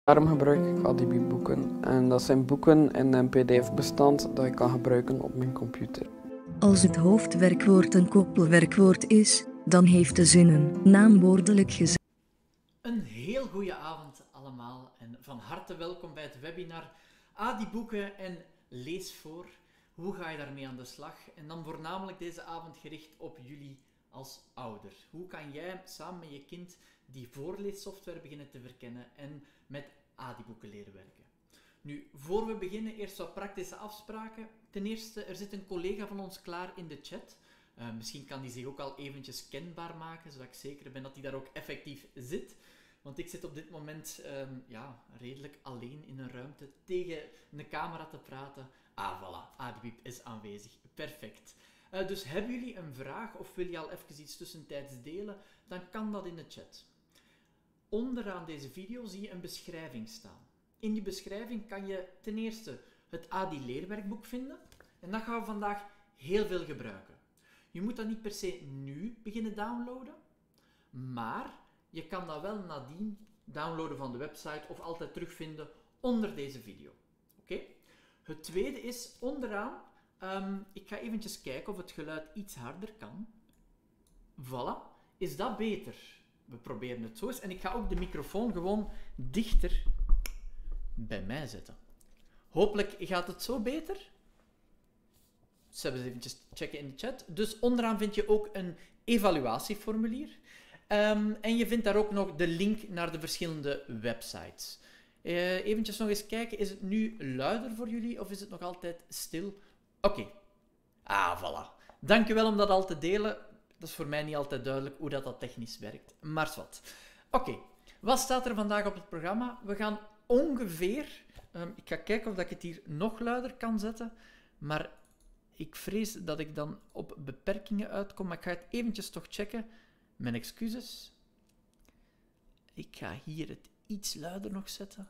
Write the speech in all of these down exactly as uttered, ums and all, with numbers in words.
Daarom gebruik ik Adibi-boeken. En dat zijn boeken in een P D F-bestand dat ik kan gebruiken op mijn computer. Als het hoofdwerkwoord een koppelwerkwoord is, dan heeft de zin een naamwoordelijk gezet. Een heel goede avond allemaal en van harte welkom bij het webinar Adiboeken en Lees voor. Hoe ga je daarmee aan de slag? En dan voornamelijk deze avond gericht op jullie als ouder. Hoe kan jij samen met je kind die voorleessoftware beginnen te verkennen en met Adiboeken leren werken? Nu, voor we beginnen, eerst wat praktische afspraken. Ten eerste, er zit een collega van ons klaar in de chat. Uh, misschien kan die zich ook al eventjes kenbaar maken, zodat ik zeker ben dat hij daar ook effectief zit. Want ik zit op dit moment um, ja, redelijk alleen in een ruimte tegen een camera te praten. Ah, voilà, Adibib is aanwezig. Perfect. Uh, dus hebben jullie een vraag of wil je al even iets tussentijds delen, dan kan dat in de chat. Onderaan deze video zie je een beschrijving staan. In die beschrijving kan je ten eerste het Adi-leerwerkboek vinden. En dat gaan we vandaag heel veel gebruiken. Je moet dat niet per se nu beginnen downloaden, maar je kan dat wel nadien downloaden van de website of altijd terugvinden onder deze video. Oké? Okay? Het tweede is onderaan, um, ik ga eventjes kijken of het geluid iets harder kan. Voilà. Is dat beter? We proberen het zo eens. En ik ga ook de microfoon gewoon dichter bij mij zetten. Hopelijk gaat het zo beter. Zullen we eens eventjes checken in de chat. Dus onderaan vind je ook een evaluatieformulier. Um, en je vindt daar ook nog de link naar de verschillende websites. Uh, eventjes nog eens kijken. Is het nu luider voor jullie of is het nog altijd stil? Oké. Okay. Ah, voilà. Dankjewel om dat al te delen. Dat is voor mij niet altijd duidelijk hoe dat, dat technisch werkt. Maar wat. Oké. Okay. Wat staat er vandaag op het programma? We gaan ongeveer... Um, ik ga kijken of ik het hier nog luider kan zetten. Maar ik vrees dat ik dan op beperkingen uitkom. Maar ik ga het eventjes toch checken. Mijn excuses. Ik ga hier het iets luider nog zetten.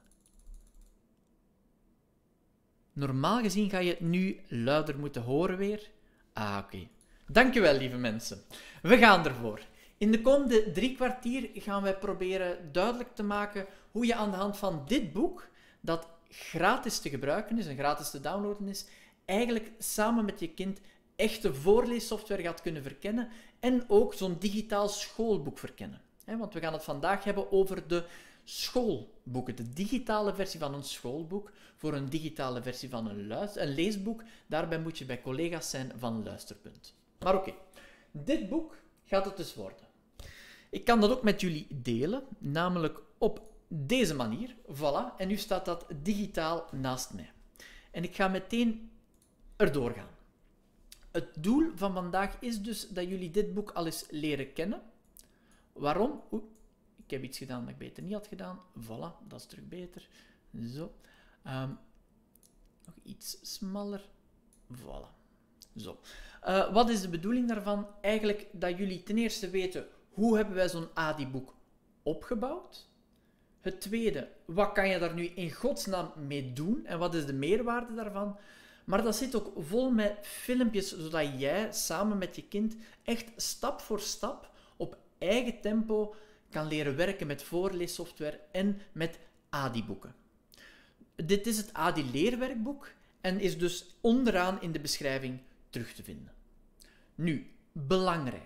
Normaal gezien ga je het nu luider moeten horen weer. Ah, oké. Okay. Dankjewel, lieve mensen. We gaan ervoor. In de komende drie kwartier gaan wij proberen duidelijk te maken hoe je aan de hand van dit boek, dat gratis te gebruiken is en gratis te downloaden is, eigenlijk samen met je kind echte voorleessoftware gaat kunnen verkennen en ook zo'n digitaal schoolboek verkennen. Want we gaan het vandaag hebben over de schoolboeken, de digitale versie van een schoolboek voor een digitale versie van een, luister- een leesboek. Daarbij moet je bij collega's zijn van Luisterpunt. Maar oké, okay. Dit boek gaat het dus worden. Ik kan dat ook met jullie delen, namelijk op deze manier. Voilà, en nu staat dat digitaal naast mij. En ik ga meteen erdoor gaan. Het doel van vandaag is dus dat jullie dit boek al eens leren kennen. Waarom? Oeh, ik heb iets gedaan dat ik beter niet had gedaan. Voilà, dat is terug beter. Zo. Um, nog iets smaller. Voilà. Zo. Uh, wat is de bedoeling daarvan? Eigenlijk dat jullie ten eerste weten hoe hebben wij zo'n Adi-boek opgebouwd. Het tweede, wat kan je daar nu in godsnaam mee doen en wat is de meerwaarde daarvan? Maar dat zit ook vol met filmpjes, zodat jij samen met je kind echt stap voor stap op eigen tempo kan leren werken met voorleessoftware en met Adi-boeken. Dit is het Adi-leerwerkboek en is dus onderaan in de beschrijving terug te vinden. Nu, belangrijk.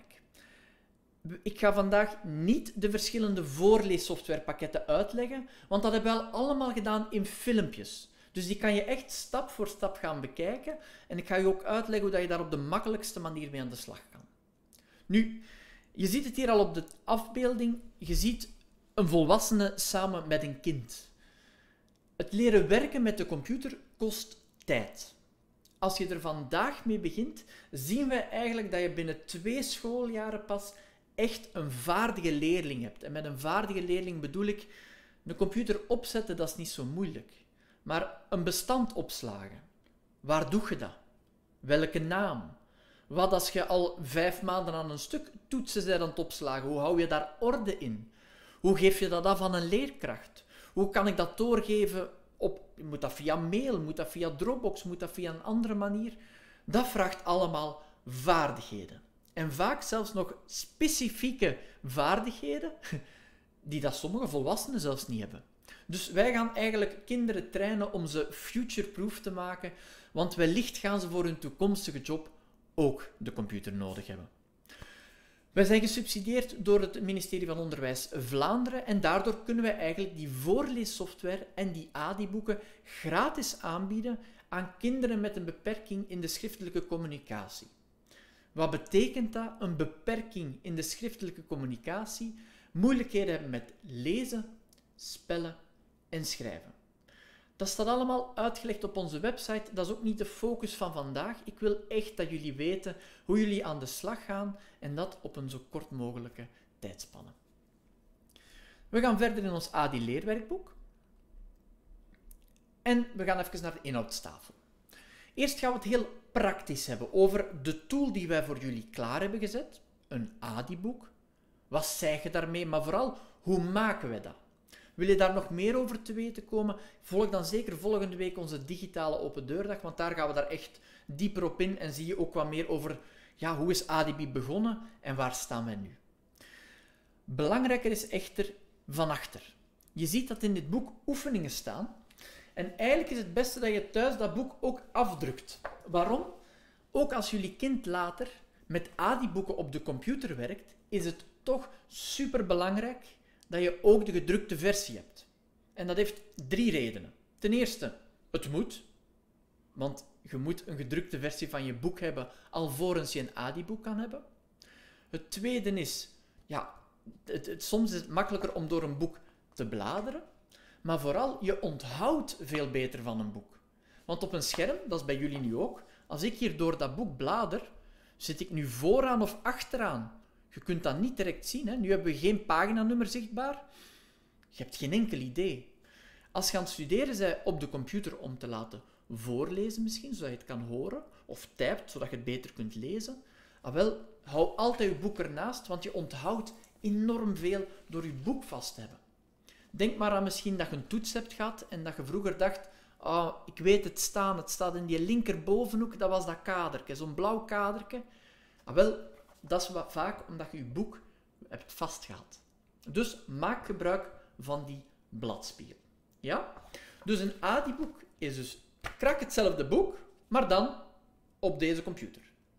Ik ga vandaag niet de verschillende voorleessoftwarepakketten uitleggen, want dat hebben we al allemaal gedaan in filmpjes. Dus die kan je echt stap voor stap gaan bekijken en ik ga je ook uitleggen hoe dat je daar op de makkelijkste manier mee aan de slag kan. Nu, je ziet het hier al op de afbeelding. Je ziet een volwassene samen met een kind. Het leren werken met de computer kost tijd. Als je er vandaag mee begint, zien we eigenlijk dat je binnen twee schooljaren pas echt een vaardige leerling hebt. En met een vaardige leerling bedoel ik, een computer opzetten, dat is niet zo moeilijk. Maar een bestand opslagen. Waar doe je dat? Welke naam? Wat als je al vijf maanden aan een stuk toetsen bent aan het opslagen? Hoe hou je daar orde in? Hoe geef je dat af aan een leerkracht? Hoe kan ik dat doorgeven op... Moet dat via mail? Moet dat via Dropbox? Moet dat via een andere manier? Dat vraagt allemaal vaardigheden. En vaak zelfs nog specifieke vaardigheden die dat sommige volwassenen zelfs niet hebben. Dus wij gaan eigenlijk kinderen trainen om ze future-proof te maken, want wellicht gaan ze voor hun toekomstige job ook de computer nodig hebben. Wij zijn gesubsidieerd door het ministerie van Onderwijs Vlaanderen en daardoor kunnen wij eigenlijk die voorleessoftware en die A D I-boeken gratis aanbieden aan kinderen met een beperking in de schriftelijke communicatie. Wat betekent dat? Een beperking in de schriftelijke communicatie, moeilijkheden hebben met lezen, spellen en schrijven. Dat staat allemaal uitgelegd op onze website. Dat is ook niet de focus van vandaag. Ik wil echt dat jullie weten hoe jullie aan de slag gaan en dat op een zo kort mogelijke tijdspanne. We gaan verder in ons A D I-leerwerkboek. En we gaan even naar de inhoudstafel. Eerst gaan we het heel praktisch hebben over de tool die wij voor jullie klaar hebben gezet. Een A D I-boek. Wat zeg je daarmee? Maar vooral, hoe maken wij dat? Wil je daar nog meer over te weten komen? Volg dan zeker volgende week onze digitale open deurdag, want daar gaan we daar echt dieper op in en zie je ook wat meer over ja, hoe is A D I B I begonnen en waar staan wij nu. Belangrijker is echter van achter. Je ziet dat in dit boek oefeningen staan en eigenlijk is het beste dat je thuis dat boek ook afdrukt. Waarom? Ook als jullie kind later met A D I-boeken op de computer werkt, is het toch superbelangrijk dat je ook de gedrukte versie hebt. En dat heeft drie redenen. Ten eerste, het moet, want je moet een gedrukte versie van je boek hebben alvorens je een A D I-boek kan hebben. Het tweede is, ja, het, het, soms is het makkelijker om door een boek te bladeren, maar vooral, je onthoudt veel beter van een boek. Want op een scherm, dat is bij jullie nu ook, als ik hier door dat boek blader, zit ik nu vooraan of achteraan? Je kunt dat niet direct zien. Hè? Nu hebben we geen paginanummer zichtbaar. Je hebt geen enkel idee. Als je aan het studeren bent op de computer om te laten voorlezen misschien, zodat je het kan horen, of typt, zodat je het beter kunt lezen, ah, wel, hou altijd je boek ernaast, want je onthoudt enorm veel door je boek vast te hebben. Denk maar aan misschien dat je een toets hebt gehad en dat je vroeger dacht, oh, ik weet het staan, het staat in die linkerbovenhoek, dat was dat kadertje, zo'n blauw kadertje. Ah, wel, dat is wat vaak omdat je je boek hebt vastgehaald. Dus maak gebruik van die bladspiegel. Ja? Dus een A D I-boek is dus krak hetzelfde boek, maar dan op deze computer.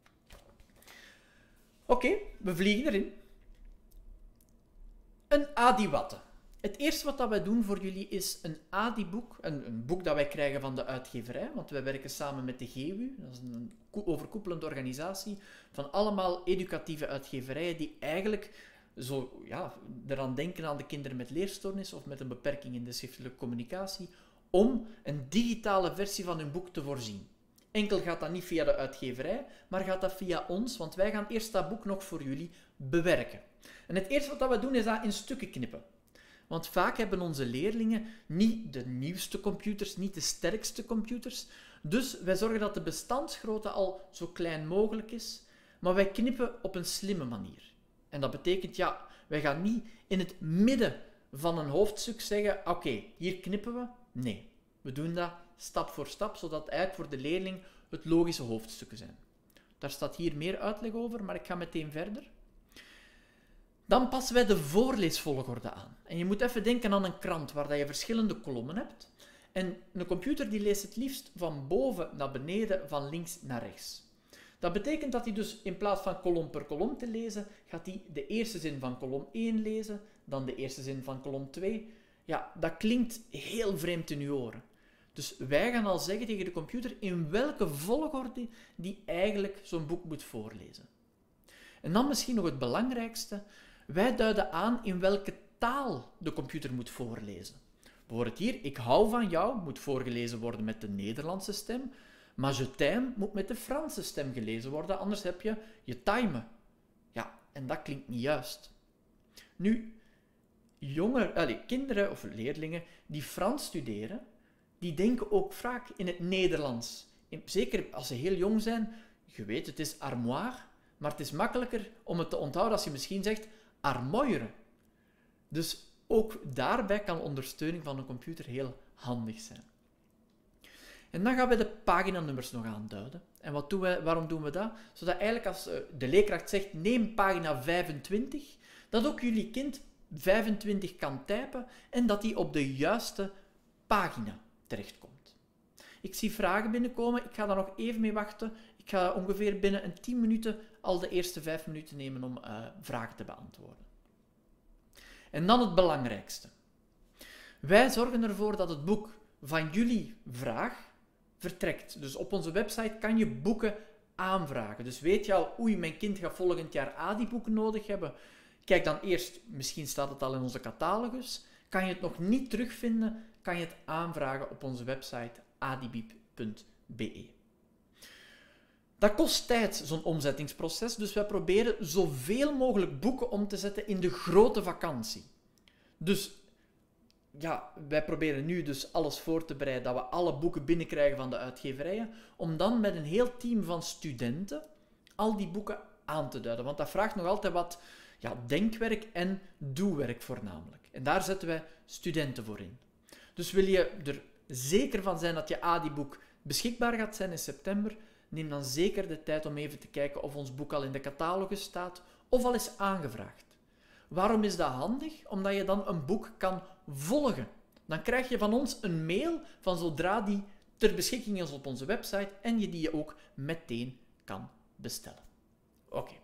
Oké, okay, we vliegen erin. Een A D I-watte. Het eerste wat wij doen voor jullie is een A D I-boek, een, een boek dat wij krijgen van de uitgeverij, want wij werken samen met de G U, dat is een overkoepelende organisatie van allemaal educatieve uitgeverijen die eigenlijk zo, ja, eraan denken aan de kinderen met leerstoornis of met een beperking in de schriftelijke communicatie, om een digitale versie van hun boek te voorzien. Enkel gaat dat niet via de uitgeverij, maar gaat dat via ons, want wij gaan eerst dat boek nog voor jullie bewerken. En het eerste wat we doen is dat in stukken knippen. Want vaak hebben onze leerlingen niet de nieuwste computers, niet de sterkste computers. Dus wij zorgen dat de bestandsgrootte al zo klein mogelijk is, maar wij knippen op een slimme manier. En dat betekent, ja, wij gaan niet in het midden van een hoofdstuk zeggen, oké, okay, hier knippen we. Nee, we doen dat stap voor stap, zodat eigenlijk voor de leerling het logische hoofdstukken zijn. Daar staat hier meer uitleg over, maar ik ga meteen verder. Dan passen wij de voorleesvolgorde aan. En je moet even denken aan een krant waar je verschillende kolommen hebt. En een computer die leest het liefst van boven naar beneden, van links naar rechts. Dat betekent dat hij dus in plaats van kolom per kolom te lezen, gaat hij de eerste zin van kolom één lezen, dan de eerste zin van kolom twee. Ja, dat klinkt heel vreemd in uw oren. Dus wij gaan al zeggen tegen de computer in welke volgorde die eigenlijk zo'n boek moet voorlezen. En dan misschien nog het belangrijkste. Wij duiden aan in welke taal de computer moet voorlezen. Bijvoorbeeld hier, ik hou van jou, moet voorgelezen worden met de Nederlandse stem, maar je t'aime moet met de Franse stem gelezen worden, anders heb je je timen. Ja, en dat klinkt niet juist. Nu, jonge, allez, kinderen of leerlingen die Frans studeren, die denken ook vaak in het Nederlands. Zeker als ze heel jong zijn, je weet, het is armoire, maar het is makkelijker om het te onthouden als je misschien zegt armoire. Dus ook daarbij kan ondersteuning van een computer heel handig zijn. En dan gaan we de paginanummers nog aanduiden. En wat doen we, waarom doen we dat? Zodat eigenlijk als de leerkracht zegt, neem pagina vijfentwintig, dat ook jullie kind vijfentwintig kan typen en dat die op de juiste pagina terechtkomt. Ik zie vragen binnenkomen, ik ga daar nog even mee wachten. Ik ga ongeveer binnen een tien minuten al de eerste vijf minuten nemen om uh, vragen te beantwoorden. En dan het belangrijkste. Wij zorgen ervoor dat het boek van jullie vraag vertrekt. Dus op onze website kan je boeken aanvragen. Dus weet je al, oei, mijn kind gaat volgend jaar ADI-boeken nodig hebben. Kijk dan eerst, misschien staat het al in onze catalogus. Kan je het nog niet terugvinden, kan je het aanvragen op onze website adibiep punt be. Dat kost tijd, zo'n omzettingsproces, dus wij proberen zoveel mogelijk boeken om te zetten in de grote vakantie. Dus ja, wij proberen nu dus alles voor te bereiden, dat we alle boeken binnenkrijgen van de uitgeverijen, om dan met een heel team van studenten al die boeken aan te duiden. Want dat vraagt nog altijd wat ja, denkwerk en doewerk voornamelijk. En daar zetten wij studenten voor in. Dus wil je er zeker van zijn dat je ADI-boek beschikbaar gaat zijn in september, neem dan zeker de tijd om even te kijken of ons boek al in de catalogus staat of al is aangevraagd. Waarom is dat handig? Omdat je dan een boek kan volgen. Dan krijg je van ons een mail van zodra die ter beschikking is op onze website en je die je ook meteen kan bestellen. Oké. Okay.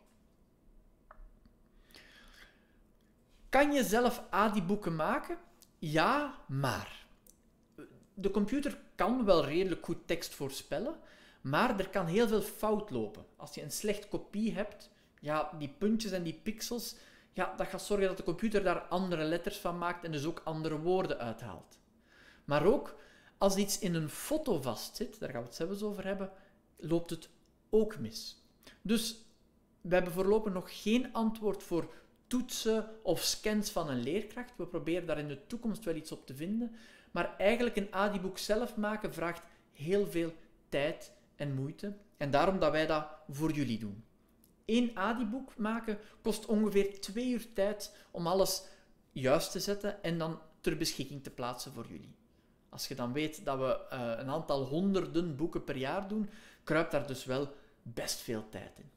Kan je zelf ADI-boeken maken? Ja, maar. De computer kan wel redelijk goed tekst voorspellen, maar er kan heel veel fout lopen. Als je een slecht kopie hebt, ja, die puntjes en die pixels, ja, dat gaat zorgen dat de computer daar andere letters van maakt en dus ook andere woorden uithaalt. Maar ook, als iets in een foto vastzit, daar gaan we het zelfs over hebben, loopt het ook mis. Dus we hebben voorlopig nog geen antwoord voor toetsen of scans van een leerkracht. We proberen daar in de toekomst wel iets op te vinden. Maar eigenlijk een ADI-boek zelf maken vraagt heel veel tijd en moeite. En daarom dat wij dat voor jullie doen. Eén ADI-boek maken kost ongeveer twee uur tijd om alles juist te zetten en dan ter beschikking te plaatsen voor jullie. Als je dan weet dat we uh, een aantal honderden boeken per jaar doen, kruipt daar dus wel best veel tijd in.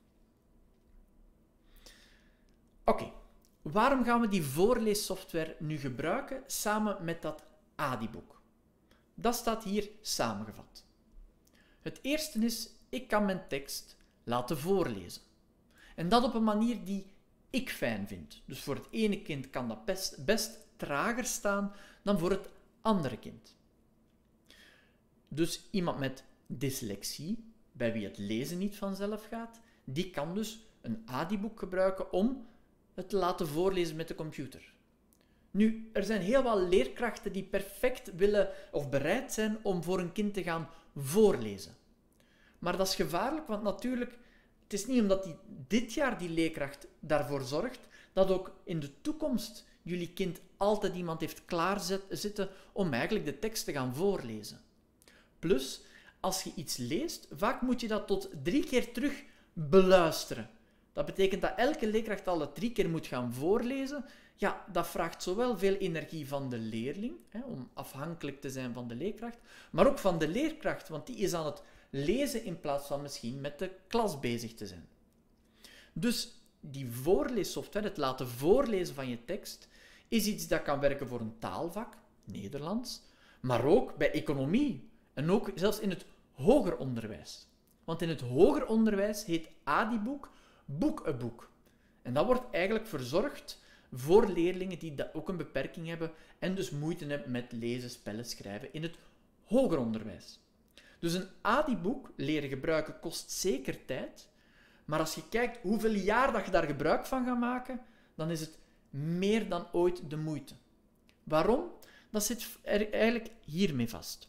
Oké, okay. Waarom gaan we die voorleessoftware nu gebruiken samen met dat ADI-boek? Dat staat hier samengevat. Het eerste is, ik kan mijn tekst laten voorlezen. En dat op een manier die ik fijn vind. Dus voor het ene kind kan dat best, best trager staan dan voor het andere kind. Dus iemand met dyslexie, bij wie het lezen niet vanzelf gaat, die kan dus een ADI-boek gebruiken om het te laten voorlezen met de computer. Nu, er zijn heel wat leerkrachten die perfect willen of bereid zijn om voor een kind te gaan voorlezen. Maar dat is gevaarlijk, want natuurlijk, het is niet omdat die, dit jaar die leerkracht daarvoor zorgt, dat ook in de toekomst jullie kind altijd iemand heeft klaarzitten om eigenlijk de tekst te gaan voorlezen. Plus, als je iets leest, vaak moet je dat tot drie keer terug beluisteren. Dat betekent dat elke leerkracht al drie keer moet gaan voorlezen. Ja, dat vraagt zowel veel energie van de leerling, hè, om afhankelijk te zijn van de leerkracht, maar ook van de leerkracht, want die is aan het lezen in plaats van misschien met de klas bezig te zijn. Dus die voorleessoftware, het laten voorlezen van je tekst, is iets dat kan werken voor een taalvak, Nederlands, maar ook bij economie en ook zelfs in het hoger onderwijs. Want in het hoger onderwijs heet ADI-boek boek-a-boek. En dat wordt eigenlijk verzorgd voor leerlingen die dat ook een beperking hebben en dus moeite hebben met lezen, spellen, schrijven in het hoger onderwijs. Dus een ADI-boek leren gebruiken kost zeker tijd, maar als je kijkt hoeveel jaar dat je daar gebruik van gaat maken, dan is het meer dan ooit de moeite. Waarom? Dat zit er eigenlijk hiermee vast.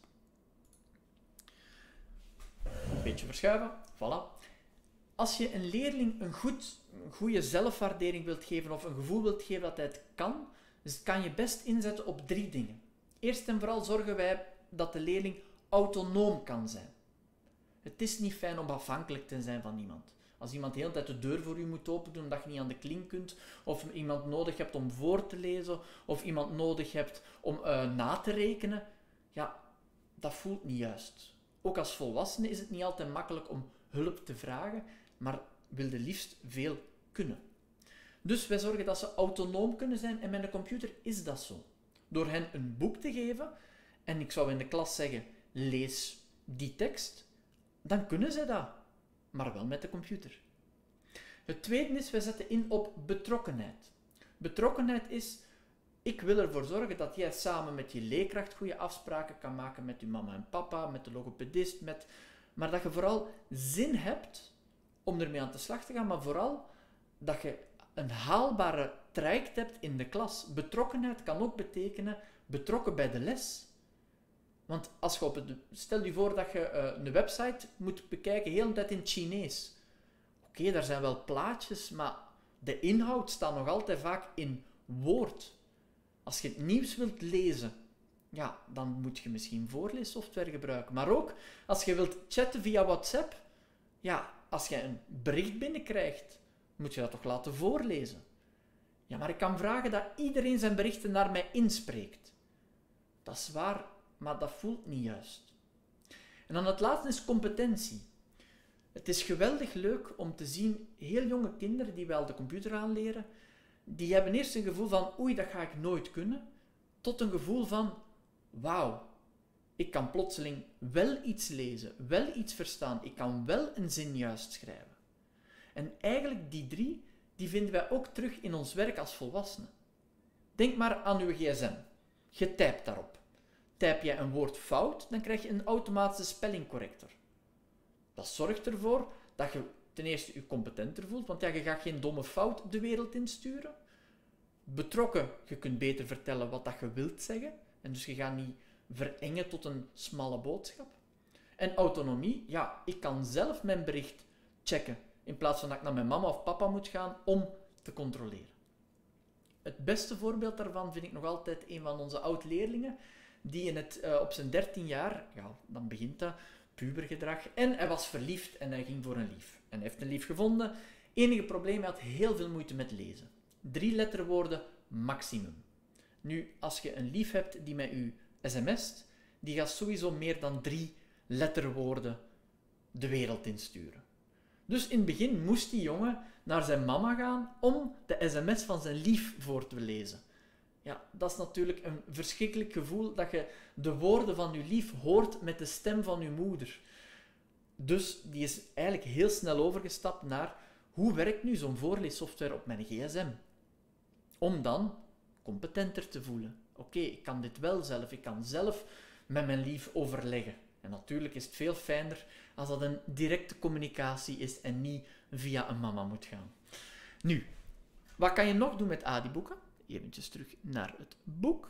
Een beetje verschuiven, voilà. Als je een leerling een, goed, een goede zelfwaardering wilt geven of een gevoel wilt geven dat hij het kan, dus kan je best inzetten op drie dingen. Eerst en vooral zorgen wij dat de leerling autonoom kan zijn. Het is niet fijn om afhankelijk te zijn van iemand. Als iemand de hele tijd de deur voor u moet opendoen omdat je niet aan de klink kunt, of iemand nodig hebt om voor te lezen, of iemand nodig hebt om uh, na te rekenen, ja, dat voelt niet juist. Ook als volwassene is het niet altijd makkelijk om hulp te vragen, maar wil je liefst veel kunnen. Dus wij zorgen dat ze autonoom kunnen zijn en met een computer is dat zo. Door hen een boek te geven, en ik zou in de klas zeggen, lees die tekst, dan kunnen ze dat, maar wel met de computer. Het tweede is, wij zetten in op betrokkenheid. Betrokkenheid is, ik wil ervoor zorgen dat jij samen met je leerkracht goede afspraken kan maken met je mama en papa, met de logopedist, met... maar dat je vooral zin hebt om ermee aan de slag te gaan, maar vooral dat je een haalbare traject hebt in de klas. Betrokkenheid kan ook betekenen betrokken bij de les. Want als je op het, stel je voor dat je uh, een website moet bekijken, heel de tijd in het Chinees. Oké, okay, daar zijn wel plaatjes, maar de inhoud staat nog altijd vaak in woord. Als je het nieuws wilt lezen, ja, dan moet je misschien voorleessoftware gebruiken. Maar ook als je wilt chatten via WhatsApp, ja, als je een bericht binnenkrijgt, moet je dat toch laten voorlezen. Ja, maar ik kan vragen dat iedereen zijn berichten naar mij inspreekt. Dat is waar, maar dat voelt niet juist. En dan het laatste is competentie. Het is geweldig leuk om te zien, heel jonge kinderen die wel de computer aanleren, die hebben eerst een gevoel van, oei, dat ga ik nooit kunnen, tot een gevoel van, wauw, ik kan plotseling wel iets lezen, wel iets verstaan, ik kan wel een zin juist schrijven. En eigenlijk die drie, die vinden wij ook terug in ons werk als volwassenen. Denk maar aan uw gsm. Je typt daarop. Typ jij een woord fout, dan krijg je een automatische spellingcorrector. Dat zorgt ervoor dat je ten eerste je competenter voelt, want ja, je gaat geen domme fout de wereld insturen. Betrokken, je kunt beter vertellen wat dat je wilt zeggen, en dus je gaat niet verengen tot een smalle boodschap. En autonomie, ja, ik kan zelf mijn bericht checken, in plaats van dat ik naar mijn mama of papa moet gaan om te controleren. Het beste voorbeeld daarvan vind ik nog altijd een van onze oud-leerlingen, die in het, uh, op zijn dertien jaar, ja, dan begint dat, pubergedrag, en hij was verliefd en hij ging voor een lief. En hij heeft een lief gevonden. Enige probleem, hij had heel veel moeite met lezen. Drie letterwoorden maximum. Nu, als je een lief hebt die met u sms't, die gaat sowieso meer dan drie letterwoorden de wereld insturen. Dus in het begin moest die jongen naar zijn mama gaan om de sms van zijn lief voor te lezen. Ja, dat is natuurlijk een verschrikkelijk gevoel dat je de woorden van je lief hoort met de stem van je moeder. Dus die is eigenlijk heel snel overgestapt naar hoe werkt nu zo'n voorleessoftware op mijn gsm? Om dan competenter te voelen. Oké, okay, ik kan dit wel zelf, ik kan zelf met mijn lief overleggen. En natuurlijk is het veel fijner als dat een directe communicatie is en niet via een mama moet gaan. Nu, wat kan je nog doen met Adiboeken? Eventjes terug naar het boek.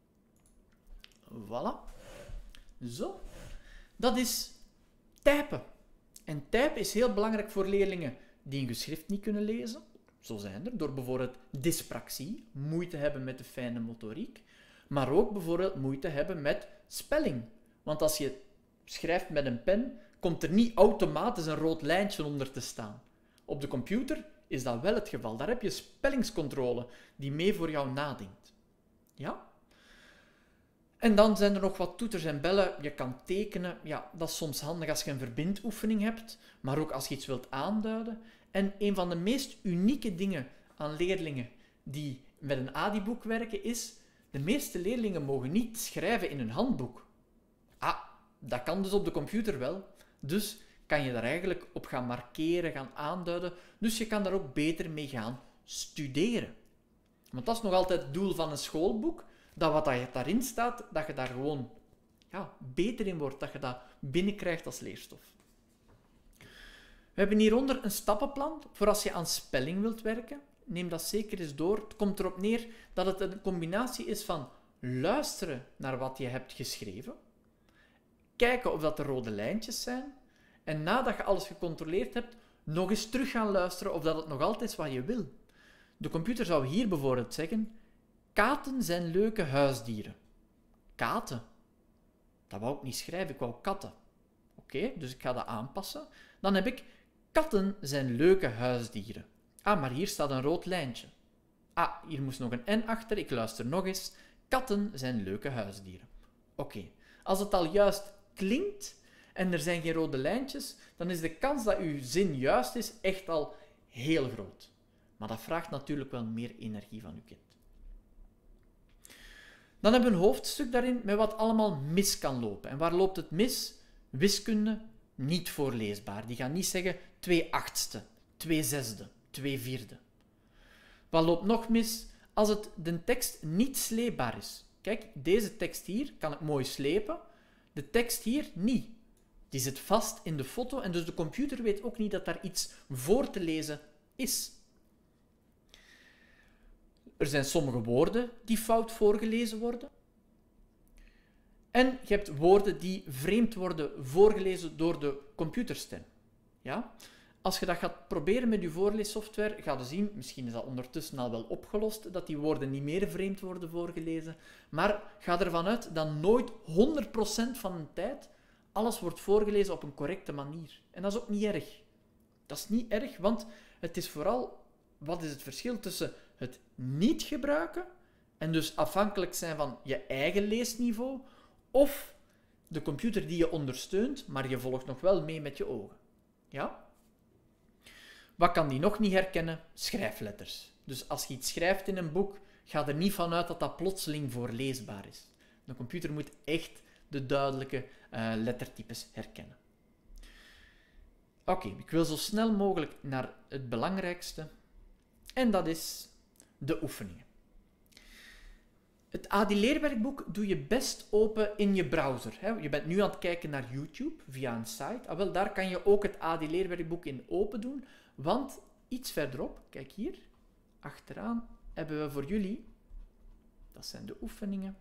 Voilà. Zo. Dat is typen. En typen is heel belangrijk voor leerlingen die een geschrift niet kunnen lezen. Zo zijn er. Door bijvoorbeeld dyspraxie, moeite hebben met de fijne motoriek. Maar ook bijvoorbeeld moeite hebben met spelling. Want als je schrijft met een pen, komt er niet automatisch een rood lijntje onder te staan. Op de computer is dat wel het geval. Daar heb je spellingscontrole die mee voor jou nadenkt. Ja? En dan zijn er nog wat toeters en bellen. Je kan tekenen. Ja, dat is soms handig als je een verbindoefening hebt, maar ook als je iets wilt aanduiden. En een van de meest unieke dingen aan leerlingen die met een Adiboek werken is, de meeste leerlingen mogen niet schrijven in een handboek. Ah, dat kan dus op de computer wel. Dus kan je daar eigenlijk op gaan markeren, gaan aanduiden. Dus je kan daar ook beter mee gaan studeren. Want dat is nog altijd het doel van een schoolboek, dat wat daarin staat, dat je daar gewoon ja, beter in wordt, dat je dat binnenkrijgt als leerstof. We hebben hieronder een stappenplan voor als je aan spelling wilt werken. Neem dat zeker eens door. Het komt erop neer dat het een combinatie is van luisteren naar wat je hebt geschreven, kijken of dat er rode lijntjes zijn, en nadat je alles gecontroleerd hebt, nog eens terug gaan luisteren of dat het nog altijd is wat je wil. De computer zou hier bijvoorbeeld zeggen, katen zijn leuke huisdieren. Katen? Dat wou ik niet schrijven, ik wou katten. Oké, okay, dus ik ga dat aanpassen. Dan heb ik, katten zijn leuke huisdieren. Ah, maar hier staat een rood lijntje. Ah, hier moest nog een N achter, ik luister nog eens. Katten zijn leuke huisdieren. Oké, okay. Als het al juist klinkt en er zijn geen rode lijntjes, dan is de kans dat uw zin juist is echt al heel groot. Maar dat vraagt natuurlijk wel meer energie van uw kind. Dan hebben we een hoofdstuk daarin met wat allemaal mis kan lopen. En waar loopt het mis? Wiskunde, niet voorleesbaar. Die gaan niet zeggen twee achtste, twee zesde, twee vierde. Wat loopt nog mis? Als het de tekst niet sleepbaar is. Kijk, deze tekst hier kan ik mooi slepen. De tekst hier niet. Die zit vast in de foto en dus de computer weet ook niet dat daar iets voor te lezen is. Er zijn sommige woorden die fout voorgelezen worden. En je hebt woorden die vreemd worden voorgelezen door de computerstem. Ja? Als je dat gaat proberen met je voorleessoftware, ga je zien, misschien is dat ondertussen al wel opgelost, dat die woorden niet meer vreemd worden voorgelezen. Maar ga ervan uit dat nooit honderd procent van de tijd alles wordt voorgelezen op een correcte manier. En dat is ook niet erg. Dat is niet erg, want het is vooral, wat is het verschil tussen het niet gebruiken en dus afhankelijk zijn van je eigen leesniveau of de computer die je ondersteunt, maar je volgt nog wel mee met je ogen. Ja? Wat kan die nog niet herkennen? Schrijfletters. Dus als je iets schrijft in een boek, ga er niet vanuit dat dat plotseling voorleesbaar is. De computer moet echt de duidelijke uh, lettertypes herkennen. Oké, okay, ik wil zo snel mogelijk naar het belangrijkste. En dat is de oefeningen. Het A D I-leerwerkboek doe je best open in je browser. Hè. Je bent nu aan het kijken naar YouTube via een site. Ah, wel, daar kan je ook het A D I-leerwerkboek in open doen. Want iets verderop, kijk hier, achteraan, hebben we voor jullie, dat zijn de oefeningen,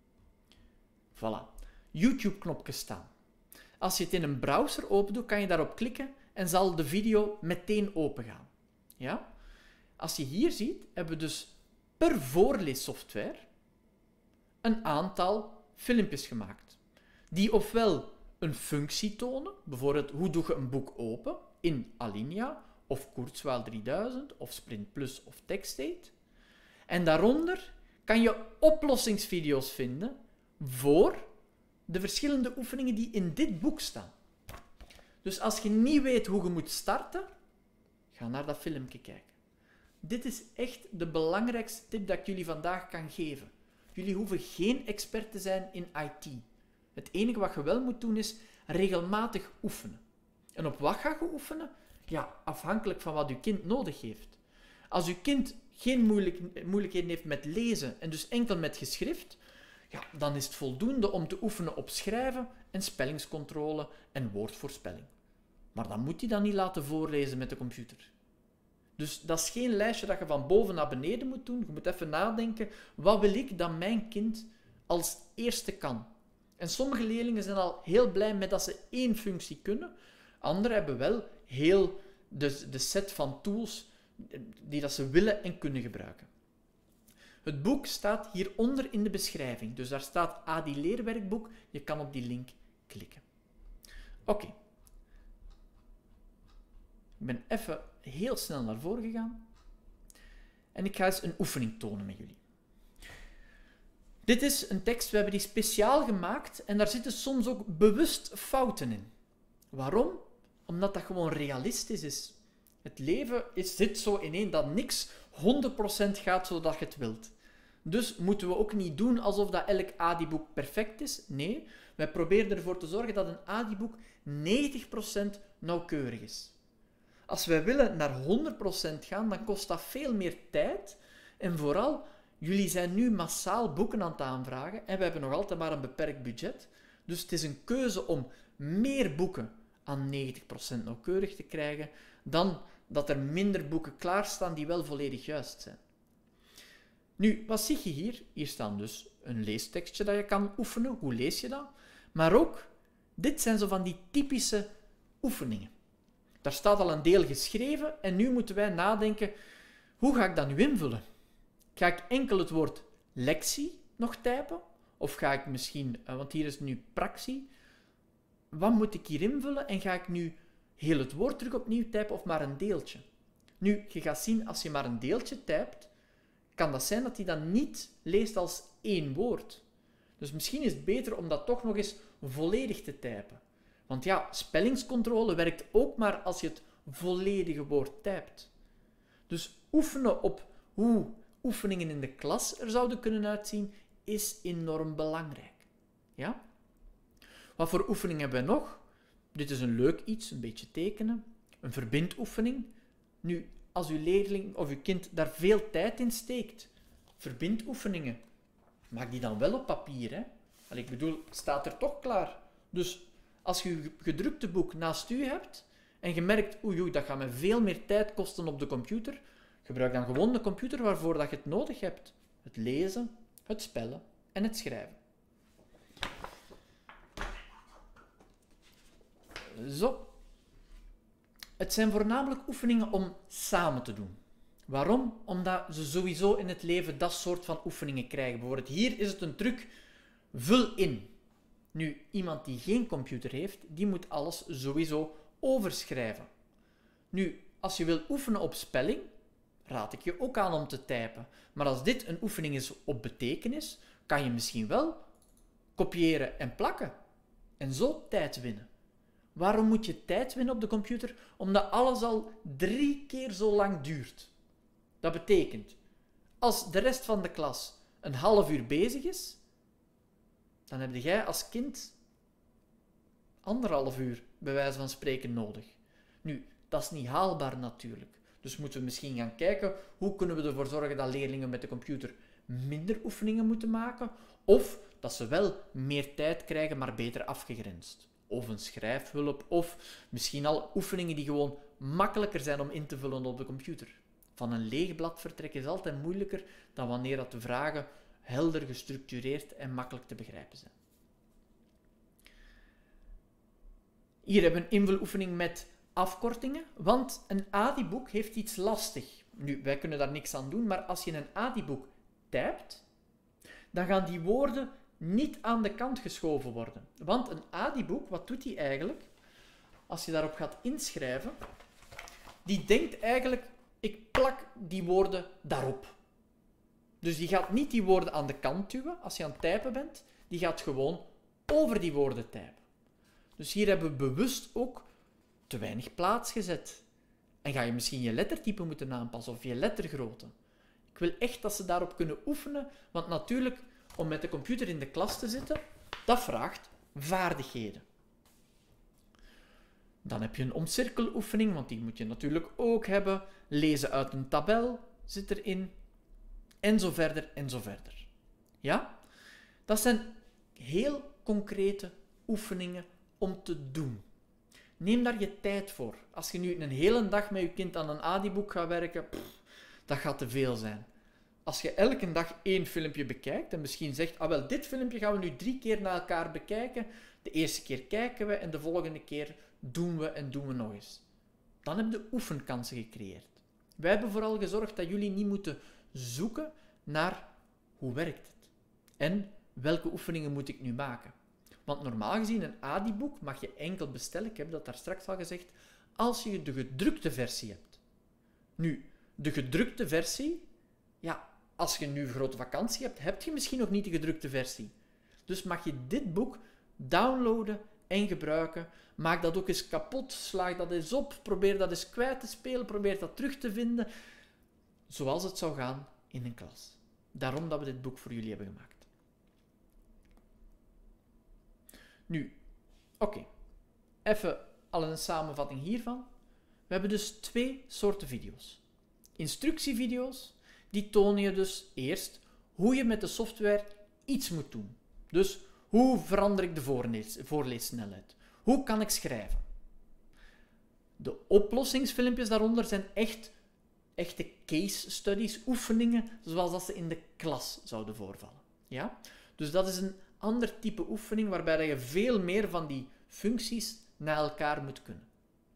voilà, YouTube-knopje staan. Als je het in een browser open doet, kan je daarop klikken en zal de video meteen open gaan. Ja? Als je hier ziet, hebben we dus per voorleessoftware een aantal filmpjes gemaakt, die ofwel een functie tonen, bijvoorbeeld hoe doe je een boek open in Alinea, of Kurzweil drieduizend, of Sprint Plus, of TextAid. En daaronder kan je oplossingsvideo's vinden voor de verschillende oefeningen die in dit boek staan. Dus als je niet weet hoe je moet starten, ga naar dat filmpje kijken. Dit is echt de belangrijkste tip dat ik jullie vandaag kan geven. Jullie hoeven geen expert te zijn in I T. Het enige wat je wel moet doen is regelmatig oefenen. En op wat ga je oefenen? Ja, afhankelijk van wat je kind nodig heeft. Als je kind geen moeilijk, moeilijkheden heeft met lezen en dus enkel met geschrift, ja, dan is het voldoende om te oefenen op schrijven en spellingscontrole en woordvoorspelling. Maar dan moet hij dat niet laten voorlezen met de computer. Dus dat is geen lijstje dat je van boven naar beneden moet doen. Je moet even nadenken, wat wil ik dat mijn kind als eerste kan? En sommige leerlingen zijn al heel blij met dat ze één functie kunnen. Anderen hebben wel heel de, de set van tools die dat ze willen en kunnen gebruiken. Het boek staat hieronder in de beschrijving. Dus daar staat A D I-leerwerkboek. Je kan op die link klikken. Oké. Okay. Ik ben even heel snel naar voren gegaan. En ik ga eens een oefening tonen met jullie. Dit is een tekst, we hebben die speciaal gemaakt en daar zitten soms ook bewust fouten in. Waarom? Omdat dat gewoon realistisch is. Het leven is, zit zo ineen dat niks honderd procent gaat zoals je het wilt. Dus moeten we ook niet doen alsof dat elk A D I-boek perfect is. Nee, wij proberen ervoor te zorgen dat een A D I-boek negentig procent nauwkeurig is. Als wij willen naar honderd procent gaan, dan kost dat veel meer tijd. En vooral, jullie zijn nu massaal boeken aan het aanvragen en we hebben nog altijd maar een beperkt budget. Dus het is een keuze om meer boeken aan negentig procent nauwkeurig te krijgen, dan dat er minder boeken klaarstaan die wel volledig juist zijn. Nu, wat zie je hier? Hier staan dus een leestekstje dat je kan oefenen. Hoe lees je dat? Maar ook, dit zijn zo van die typische oefeningen. Daar staat al een deel geschreven en nu moeten wij nadenken, hoe ga ik dat nu invullen? Ga ik enkel het woord lectie nog typen? Of ga ik misschien, want hier is nu praxie, wat moet ik hier invullen en ga ik nu heel het woord terug opnieuw typen of maar een deeltje? Nu, je gaat zien, als je maar een deeltje typt, kan dat zijn dat hij dan niet leest als één woord. Dus misschien is het beter om dat toch nog eens volledig te typen. Want ja, spellingscontrole werkt ook maar als je het volledige woord typt. Dus oefenen op hoe oefeningen in de klas er zouden kunnen uitzien, is enorm belangrijk. Ja? Wat voor oefeningen hebben we nog? Dit is een leuk iets, een beetje tekenen. Een verbindoefening. Nu, als uw leerling of uw kind daar veel tijd in steekt, verbindoefeningen, maak die dan wel op papier. Hè? Allee, ik bedoel, staat er toch klaar. Dus als je je gedrukte boek naast u hebt en je merkt, oei, oei, dat gaat me veel meer tijd kosten op de computer, gebruik dan gewoon de computer waarvoor dat je het nodig hebt. Het lezen, het spellen en het schrijven. Zo. Het zijn voornamelijk oefeningen om samen te doen. Waarom? Omdat ze sowieso in het leven dat soort van oefeningen krijgen. Bijvoorbeeld hier is het een truc, vul in. Nu, iemand die geen computer heeft, die moet alles sowieso overschrijven. Nu, als je wil oefenen op spelling, raad ik je ook aan om te typen. Maar als dit een oefening is op betekenis, kan je misschien wel kopiëren en plakken. En zo tijd winnen. Waarom moet je tijd winnen op de computer? Omdat alles al drie keer zo lang duurt. Dat betekent, als de rest van de klas een half uur bezig is, dan heb jij als kind anderhalf uur, bij wijze van spreken, nodig. Nu, dat is niet haalbaar natuurlijk. Dus moeten we misschien gaan kijken, hoe kunnen we ervoor zorgen dat leerlingen met de computer minder oefeningen moeten maken, of dat ze wel meer tijd krijgen, maar beter afgegrensd. Of een schrijfhulp, of misschien al oefeningen die gewoon makkelijker zijn om in te vullen op de computer. Van een leeg blad vertrekken is altijd moeilijker dan wanneer dat de vragen helder gestructureerd en makkelijk te begrijpen zijn. Hier hebben we een invuloefening met afkortingen, want een A D I-boek heeft iets lastig. Nu, wij kunnen daar niks aan doen, maar als je een A D I-boek typt, dan gaan die woorden niet aan de kant geschoven worden. Want een A D I-boek, wat doet die eigenlijk? Als je daarop gaat inschrijven, die denkt eigenlijk, ik plak die woorden daarop. Dus die gaat niet die woorden aan de kant duwen als je aan het typen bent, die gaat gewoon over die woorden typen. Dus hier hebben we bewust ook te weinig plaats gezet. En ga je misschien je lettertype moeten aanpassen of je lettergrootte. Ik wil echt dat ze daarop kunnen oefenen, want natuurlijk, om met de computer in de klas te zitten, dat vraagt vaardigheden. Dan heb je een omcirkeloefening, want die moet je natuurlijk ook hebben. Lezen uit een tabel zit erin. En zo verder, en zo verder. Ja? Dat zijn heel concrete oefeningen om te doen. Neem daar je tijd voor. Als je nu een hele dag met je kind aan een A D I-boek gaat werken, pff, dat gaat te veel zijn. Als je elke dag één filmpje bekijkt en misschien zegt, ah wel, dit filmpje gaan we nu drie keer na elkaar bekijken. De eerste keer kijken we en de volgende keer doen we en doen we nog eens. Dan heb je oefenkansen gecreëerd. Wij hebben vooral gezorgd dat jullie niet moeten zoeken naar hoe werkt het en welke oefeningen moet ik nu maken. Want normaal gezien, een A D I-boek mag je enkel bestellen, ik heb dat daar straks al gezegd, als je de gedrukte versie hebt. Nu, de gedrukte versie, ja, als je nu een grote vakantie hebt, heb je misschien nog niet de gedrukte versie. Dus mag je dit boek downloaden en gebruiken. Maak dat ook eens kapot, slaag dat eens op, probeer dat eens kwijt te spelen, probeer dat terug te vinden, zoals het zou gaan in een klas. Daarom dat we dit boek voor jullie hebben gemaakt. Nu, oké, okay. Even al een samenvatting hiervan. We hebben dus twee soorten video's. Instructievideo's, die tonen je dus eerst hoe je met de software iets moet doen. Dus hoe verander ik de voorlees, voorleessnelheid? Hoe kan ik schrijven? De oplossingsfilmpjes daaronder zijn echt echte case studies, oefeningen, zoals dat ze in de klas zouden voorvallen. Ja? Dus dat is een ander type oefening waarbij je veel meer van die functies naar elkaar moet kunnen.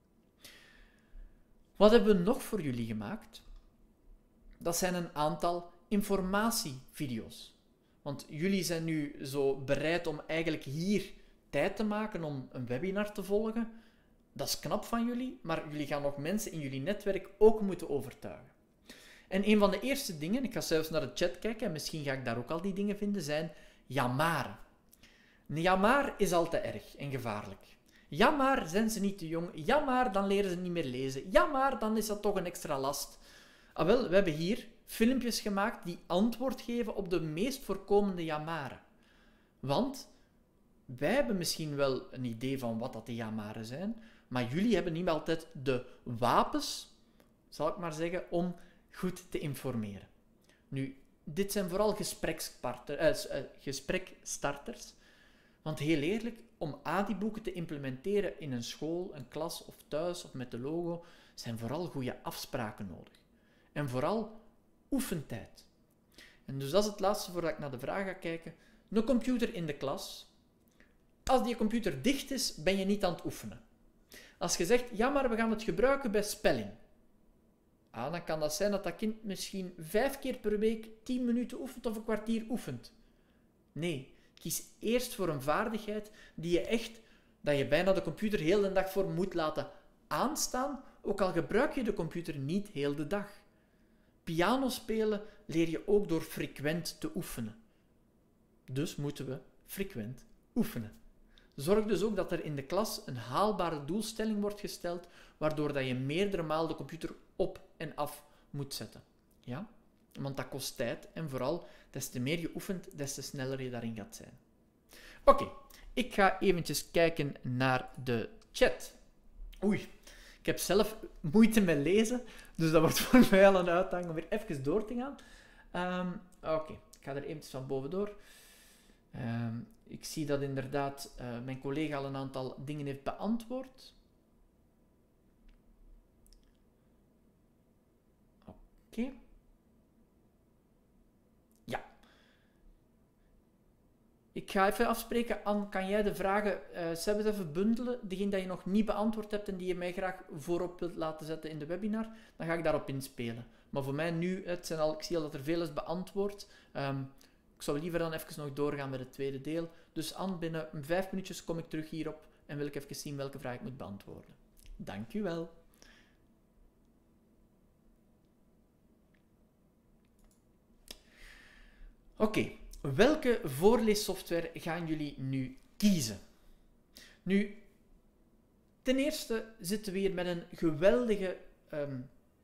Wat hebben we nog voor jullie gemaakt? Dat zijn een aantal informatievideo's. Want jullie zijn nu zo bereid om eigenlijk hier tijd te maken om een webinar te volgen. Dat is knap van jullie, maar jullie gaan nog mensen in jullie netwerk ook moeten overtuigen. En een van de eerste dingen, ik ga zelfs naar de chat kijken en misschien ga ik daar ook al die dingen vinden, zijn ja maar. Ja maar is al te erg en gevaarlijk. Ja maar zijn ze niet te jong. Ja maar dan leren ze niet meer lezen. Ja maar dan is dat toch een extra last. Ah, wel, we hebben hier filmpjes gemaakt die antwoord geven op de meest voorkomende jamaren. Want wij hebben misschien wel een idee van wat dat de jamaren zijn, maar jullie hebben niet altijd de wapens, zal ik maar zeggen, om goed te informeren. Nu, dit zijn vooral gesprekspartner, eh, eh, gesprekstarters. Want heel eerlijk, om A D I-boeken te implementeren in een school, een klas of thuis of met de logo, zijn vooral goede afspraken nodig. En vooral oefentijd. En dus dat is het laatste voordat ik naar de vraag ga kijken. Een computer in de klas. Als die computer dicht is, ben je niet aan het oefenen. Als je zegt, ja, maar we gaan het gebruiken bij spelling. Ah, dan kan dat zijn dat dat kind misschien vijf keer per week tien minuten oefent of een kwartier oefent. Nee, kies eerst voor een vaardigheid die je echt, dat je bijna de computer heel de dag voor moet laten aanstaan, ook al gebruik je de computer niet heel de dag. Piano spelen leer je ook door frequent te oefenen. Dus moeten we frequent oefenen. Zorg dus ook dat er in de klas een haalbare doelstelling wordt gesteld, waardoor dat je meerdere malen de computer op en af moet zetten. Ja? Want dat kost tijd en vooral, des te meer je oefent, des te sneller je daarin gaat zijn. Oké, okay, ik ga eventjes kijken naar de chat. Oei, ik heb zelf moeite met lezen, dus dat wordt voor mij al een uitdaging om weer even door te gaan. Um, Oké, okay, ik ga er eventjes van bovendoor. Um, ik zie dat inderdaad uh, mijn collega al een aantal dingen heeft beantwoord. Oké. Okay. Ja. Ik ga even afspreken, Anne, kan jij de vragen uh, zelf even bundelen? Degene die je nog niet beantwoord hebt en die je mij graag voorop wilt laten zetten in de webinar, dan ga ik daarop inspelen. Maar voor mij nu, het zijn al, ik zie al dat er veel is beantwoord. Um, ik zou liever dan even nog doorgaan met het tweede deel. Dus Anne, binnen vijf minuutjes kom ik terug hierop en wil ik even zien welke vraag ik moet beantwoorden. Dank u wel. Oké, okay. Welke voorleessoftware gaan jullie nu kiezen? Nu, ten eerste zitten we hier met een geweldige, um,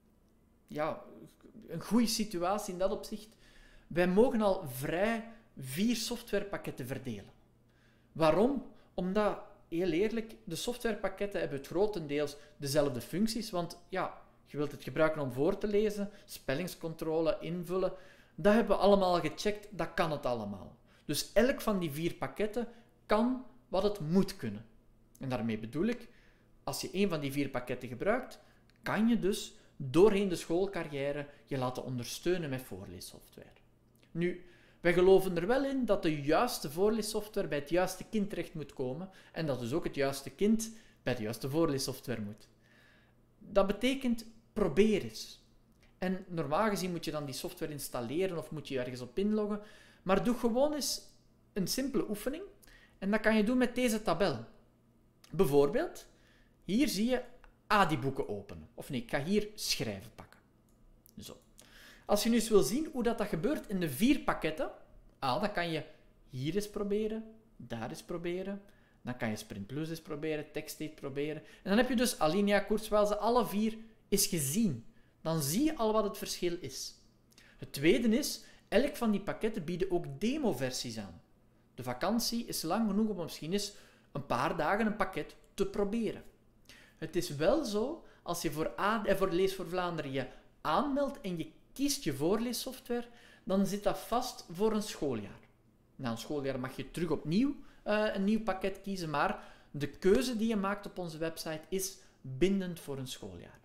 ja, een goede situatie in dat opzicht. Wij mogen al vrij vier softwarepakketten verdelen. Waarom? Omdat, heel eerlijk, de softwarepakketten hebben het grotendeels dezelfde functies, want ja, je wilt het gebruiken om voor te lezen, spellingscontrole, invullen. Dat hebben we allemaal gecheckt, dat kan het allemaal. Dus elk van die vier pakketten kan wat het moet kunnen. En daarmee bedoel ik, als je een van die vier pakketten gebruikt, kan je dus doorheen de schoolcarrière je laten ondersteunen met voorleessoftware. Nu, wij geloven er wel in dat de juiste voorleessoftware bij het juiste kind terecht moet komen en dat dus ook het juiste kind bij de juiste voorleessoftware moet. Dat betekent, probeer eens. En normaal gezien moet je dan die software installeren of moet je ergens op inloggen, maar doe gewoon eens een simpele oefening en dat kan je doen met deze tabel. Bijvoorbeeld, hier zie je A D I-boeken openen. Of nee, ik ga hier schrijven pakken. Zo. Als je nu eens wil zien hoe dat, dat gebeurt in de vier pakketten, ah, dan kan je hier eens proberen, daar eens proberen, dan kan je Sprint Plus eens proberen, TextAid proberen. En dan heb je dus Alinea, Kurzweil, alle vier eens gezien. Dan zie je al wat het verschil is. Het tweede is, elk van die pakketten bieden ook demoversies aan. De vakantie is lang genoeg om misschien eens een paar dagen een pakket te proberen. Het is wel zo, als je voor, A, voor Lees voor Vlaanderen je aanmeldt en je kiest je voorleessoftware, dan zit dat vast voor een schooljaar. Na een schooljaar mag je terug opnieuw uh, een nieuw pakket kiezen, maar de keuze die je maakt op onze website is bindend voor een schooljaar.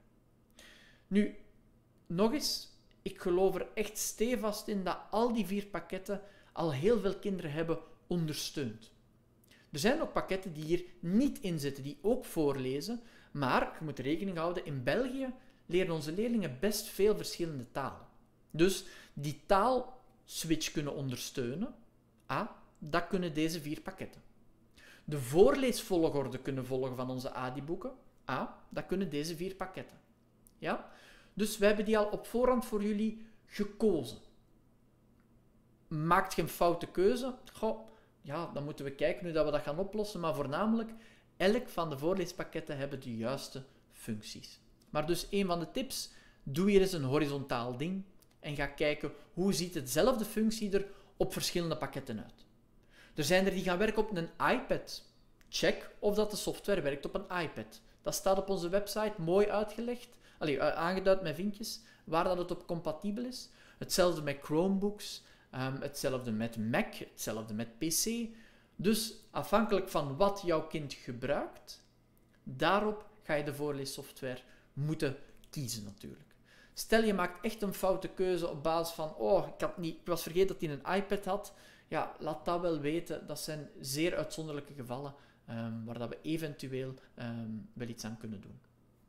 Nu, nog eens, ik geloof er echt stevast in dat al die vier pakketten al heel veel kinderen hebben ondersteund. Er zijn ook pakketten die hier niet in zitten, die ook voorlezen, maar je moet rekening houden, in België leren onze leerlingen best veel verschillende talen. Dus die taalswitch kunnen ondersteunen, ah, dat kunnen deze vier pakketten. De voorleesvolgorde kunnen volgen van onze A D I-boeken, ah, dat kunnen deze vier pakketten. Ja? Dus we hebben die al op voorhand voor jullie gekozen. Maakt je een foute keuze? Goh, ja, dan moeten we kijken hoe dat we dat gaan oplossen, maar voornamelijk, elk van de voorleespakketten hebben de juiste functies. Maar dus een van de tips, doe hier eens een horizontaal ding en ga kijken hoe ziet hetzelfde functie er op verschillende pakketten uit. Er zijn er die gaan werken op een iPad. Check of dat de software werkt op een iPad. Dat staat op onze website mooi uitgelegd, allee, aangeduid met vinkjes, waar dat het op compatibel is. Hetzelfde met Chromebooks, um, hetzelfde met Mac, hetzelfde met P C. Dus afhankelijk van wat jouw kind gebruikt, daarop ga je de voorleessoftware moeten kiezen natuurlijk. Stel je maakt echt een foute keuze op basis van oh, ik, had niet, ik was vergeten dat hij een iPad had. Ja, laat dat wel weten. Dat zijn zeer uitzonderlijke gevallen um, waar dat we eventueel um, wel iets aan kunnen doen.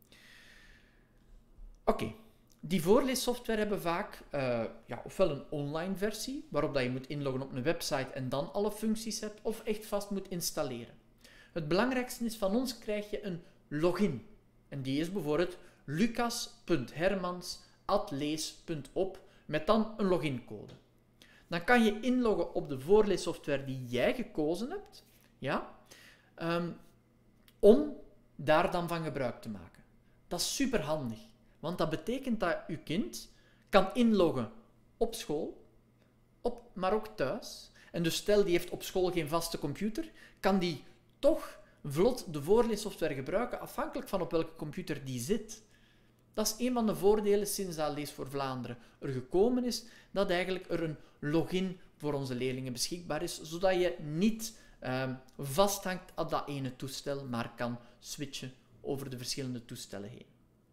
Oké. Okay. Die voorleessoftware hebben vaak uh, ja, ofwel een online versie, waarop dat je moet inloggen op een website en dan alle functies hebt, of echt vast moet installeren. Het belangrijkste is, van ons krijg je een login. En die is bijvoorbeeld lucas punt hermans at lees punt op met dan een logincode. Dan kan je inloggen op de voorleessoftware die jij gekozen hebt, ja, um, om daar dan van gebruik te maken. Dat is super handig. Want dat betekent dat je kind kan inloggen op school, op, maar ook thuis. En dus stel, die heeft op school geen vaste computer, kan die toch vlot de voorleessoftware gebruiken, afhankelijk van op welke computer die zit. Dat is een van de voordelen sinds dat Lees voor Vlaanderen er gekomen is, dat eigenlijk er een login voor onze leerlingen beschikbaar is, zodat je niet uh, vasthangt aan dat ene toestel, maar kan switchen over de verschillende toestellen heen.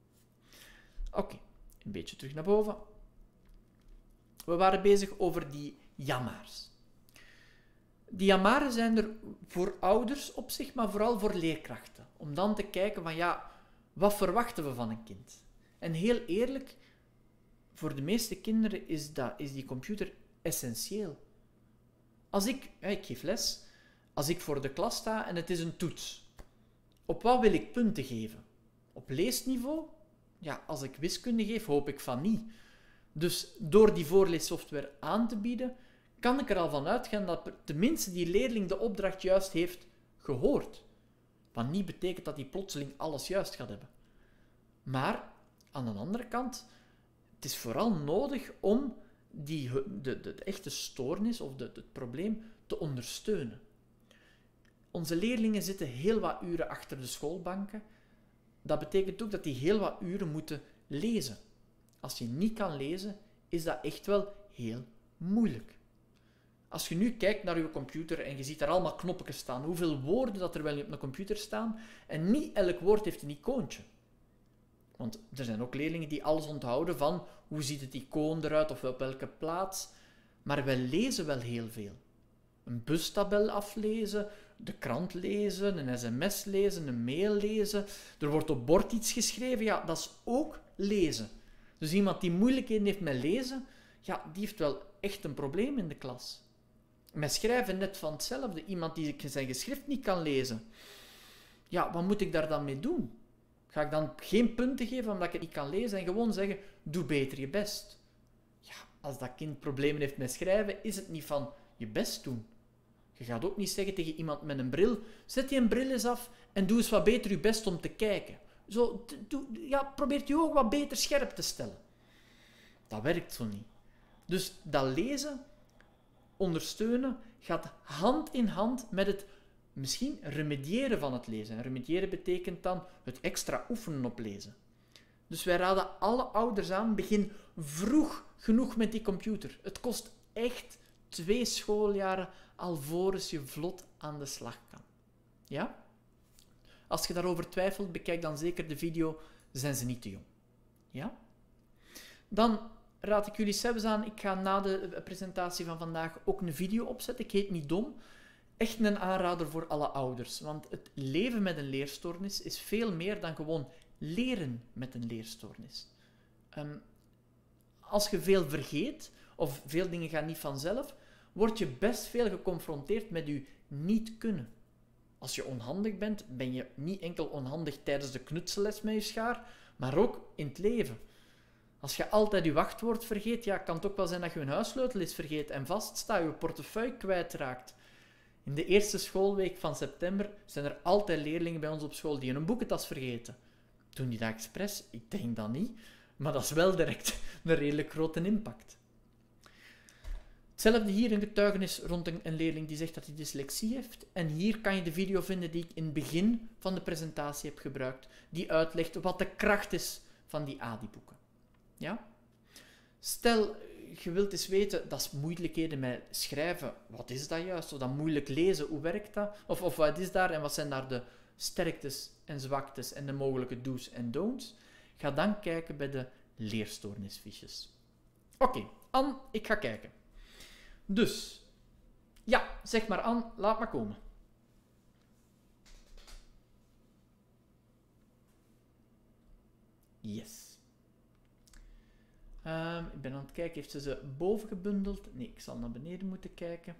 Oké, okay, een beetje terug naar boven. We waren bezig over die jammaars. Die jammaren zijn er voor ouders op zich, maar vooral voor leerkrachten. Om dan te kijken van ja, wat verwachten we van een kind? En heel eerlijk, voor de meeste kinderen is, dat, is die computer essentieel. Als ik, ja, ik geef les, als ik voor de klas sta en het is een toets, op wat wil ik punten geven? Op leesniveau? Ja, als ik wiskunde geef, hoop ik van niet. Dus door die voorleessoftware aan te bieden, kan ik er al van uitgaan dat tenminste die leerling de opdracht juist heeft gehoord. Wat niet betekent dat hij plotseling alles juist gaat hebben. Maar, aan de andere kant, het is vooral nodig om die, de, de, de echte stoornis of de, het probleem te ondersteunen. Onze leerlingen zitten heel wat uren achter de schoolbanken. Dat betekent ook dat die heel wat uren moeten lezen. Als je niet kan lezen, is dat echt wel heel moeilijk. Als je nu kijkt naar je computer en je ziet daar allemaal knoppen staan, hoeveel woorden dat er wel op een computer staan, en niet elk woord heeft een icoontje. Want er zijn ook leerlingen die alles onthouden van hoe ziet het icoon eruit of op welke plaats. Maar wij lezen wel heel veel. Een bustabel aflezen, de krant lezen, een sms lezen, een mail lezen. Er wordt op bord iets geschreven, ja, dat is ook lezen. Dus iemand die moeilijkheden heeft met lezen, ja, die heeft wel echt een probleem in de klas. Met schrijven net van hetzelfde. Iemand die zijn geschrift niet kan lezen. Ja, wat moet ik daar dan mee doen? Ga ik dan geen punten geven omdat ik het niet kan lezen en gewoon zeggen, doe beter je best? Ja, als dat kind problemen heeft met schrijven, is het niet van je best doen. Je gaat ook niet zeggen tegen iemand met een bril, zet die een bril eens af en doe eens wat beter je best om te kijken. Zo, doe, ja, probeer je ogen wat beter scherp te stellen. Dat werkt zo niet. Dus dat lezen, ondersteunen, gaat hand in hand met het misschien remediëren van het lezen. En remediëren betekent dan het extra oefenen op lezen. Dus wij raden alle ouders aan, begin vroeg genoeg met die computer. Het kost echt twee schooljaren alvorens je vlot aan de slag kan. Ja? Als je daarover twijfelt, bekijk dan zeker de video, zijn ze niet te jong. Ja? Dan raad ik jullie zelfs aan, ik ga na de presentatie van vandaag ook een video opzetten. Ik heet Niet Dom. Echt een aanrader voor alle ouders. Want het leven met een leerstoornis is veel meer dan gewoon leren met een leerstoornis. Um, als je veel vergeet, of veel dingen gaan niet vanzelf, word je best veel geconfronteerd met je niet kunnen. Als je onhandig bent, ben je niet enkel onhandig tijdens de knutselles met je schaar, maar ook in het leven. Als je altijd je wachtwoord vergeet, ja, kan het ook wel zijn dat je een huissleutel is vergeet en vaststaat, je portefeuille kwijtraakt. In de eerste schoolweek van september zijn er altijd leerlingen bij ons op school die een boekentas vergeten. Doen die dat expres? Ik denk dat niet. Maar dat is wel direct een redelijk grote impact. Hetzelfde hier een getuigenis rond een, een leerling die zegt dat hij dyslexie heeft. En hier kan je de video vinden die ik in het begin van de presentatie heb gebruikt, die uitlegt wat de kracht is van die A D I-boeken. Ja? Stel, je wilt eens weten, dat is moeilijkheden met schrijven. Wat is dat juist? Of dat moeilijk lezen, hoe werkt dat? Of, of wat is daar en wat zijn daar de sterktes en zwaktes en de mogelijke do's en don'ts? Ga dan kijken bij de leerstoornisfiches. Oké, okay, Anne, ik ga kijken. Dus, ja, zeg maar Anne, laat maar komen. Yes. Um, ik ben aan het kijken, heeft ze ze boven gebundeld? Nee, ik zal naar beneden moeten kijken.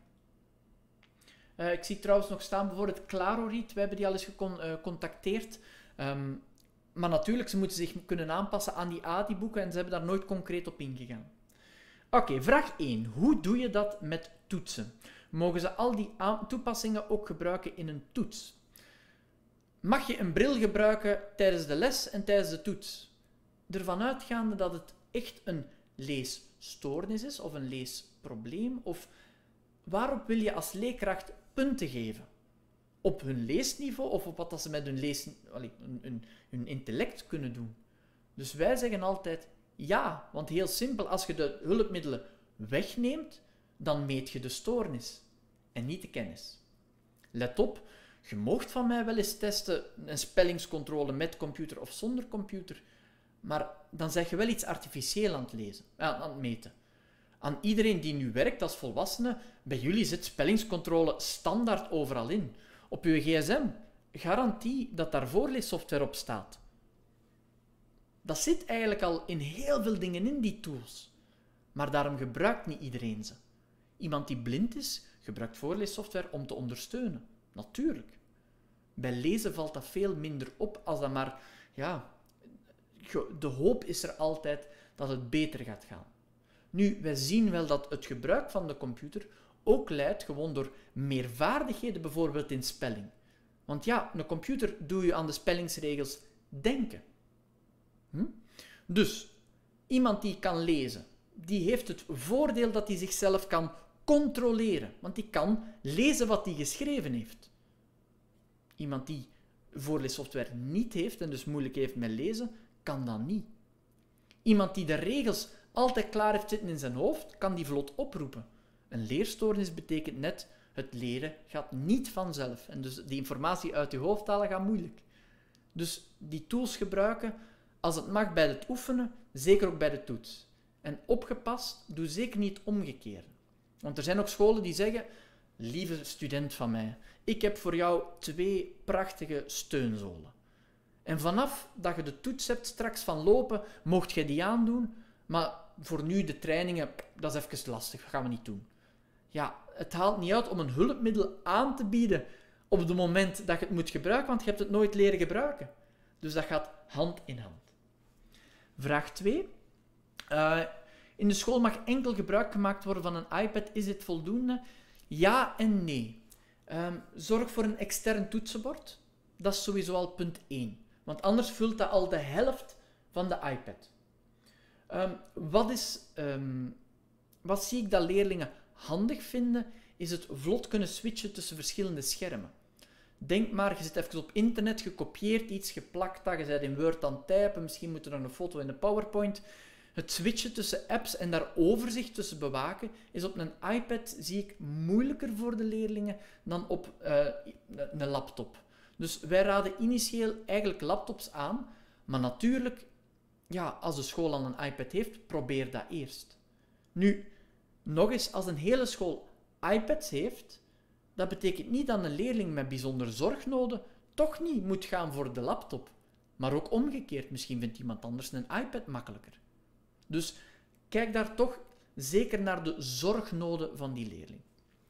Uh, ik zie trouwens nog staan bijvoorbeeld Claroried. We hebben die al eens gecontacteerd. Um, maar natuurlijk, ze moeten zich kunnen aanpassen aan die A D I-boeken en ze hebben daar nooit concreet op ingegaan. Oké, okay, vraag één. Hoe doe je dat met toetsen? Mogen ze al die toepassingen ook gebruiken in een toets? Mag je een bril gebruiken tijdens de les en tijdens de toets? Ervan uitgaande dat het echt een leesstoornis is of een leesprobleem? Of waarop wil je als leerkracht punten geven? Op hun leesniveau of op wat dat ze met hun, lees, allee, hun, hun, hun intellect kunnen doen? Dus wij zeggen altijd ja, want heel simpel, als je de hulpmiddelen wegneemt, dan meet je de stoornis en niet de kennis. Let op, je moogt van mij wel eens testen een spellingscontrole met computer of zonder computer, maar dan zeg je wel iets artificieel aan het lezen, aan het meten. Aan iedereen die nu werkt als volwassene, bij jullie zit spellingscontrole standaard overal in. Op uw gsm, garantie dat daar voorleessoftware op staat. Dat zit eigenlijk al in heel veel dingen in, die tools. Maar daarom gebruikt niet iedereen ze. Iemand die blind is, gebruikt voorleessoftware om te ondersteunen. Natuurlijk. Bij lezen valt dat veel minder op als dat maar... Ja, de hoop is er altijd dat het beter gaat gaan. Nu, wij zien wel dat het gebruik van de computer ook leidt gewoon door meer vaardigheden, bijvoorbeeld in spelling. Want ja, een computer doe je aan de spellingsregels denken. Hm? Dus, iemand die kan lezen, die heeft het voordeel dat hij zichzelf kan controleren. Want die kan lezen wat hij geschreven heeft. Iemand die voorleessoftware niet heeft en dus moeilijk heeft met lezen, kan dat niet. Iemand die de regels altijd klaar heeft zitten in zijn hoofd, kan die vlot oproepen. Een leerstoornis betekent net, het leren gaat niet vanzelf. En dus die informatie uit je hoofd halen gaat moeilijk. Dus die tools gebruiken, als het mag bij het oefenen, zeker ook bij de toets. En opgepast, doe zeker niet omgekeerd. Want er zijn ook scholen die zeggen, lieve student van mij, ik heb voor jou twee prachtige steunzolen. En vanaf dat je de toets hebt straks van lopen, mocht je die aandoen, maar voor nu de trainingen, dat is even lastig, dat gaan we niet doen. Ja, het haalt niet uit om een hulpmiddel aan te bieden op het moment dat je het moet gebruiken, want je hebt het nooit leren gebruiken. Dus dat gaat hand in hand. Vraag twee. Uh, in de school mag enkel gebruik gemaakt worden van een iPad. Is dit voldoende? Ja en nee. Um, zorg voor een extern toetsenbord. Dat is sowieso al punt één. Want anders vult dat al de helft van de iPad. Um, wat, is, um, wat zie ik dat leerlingen handig vinden, is het vlot kunnen switchen tussen verschillende schermen. Denk maar, je zit even op internet, gekopieerd iets, geplakt dat, je bent in Word aan het typen, misschien moet er nog een foto in de PowerPoint. Het switchen tussen apps en daar overzicht tussen bewaken, is op een iPad, zie ik, moeilijker voor de leerlingen dan op uh, een laptop. Dus wij raden initieel eigenlijk laptops aan, maar natuurlijk, ja, als de school al een iPad heeft, probeer dat eerst. Nu, nog eens, als een hele school iPads heeft, dat betekent niet dat een leerling met bijzondere zorgnoden toch niet moet gaan voor de laptop. Maar ook omgekeerd, misschien vindt iemand anders een iPad makkelijker. Dus kijk daar toch zeker naar de zorgnoden van die leerling.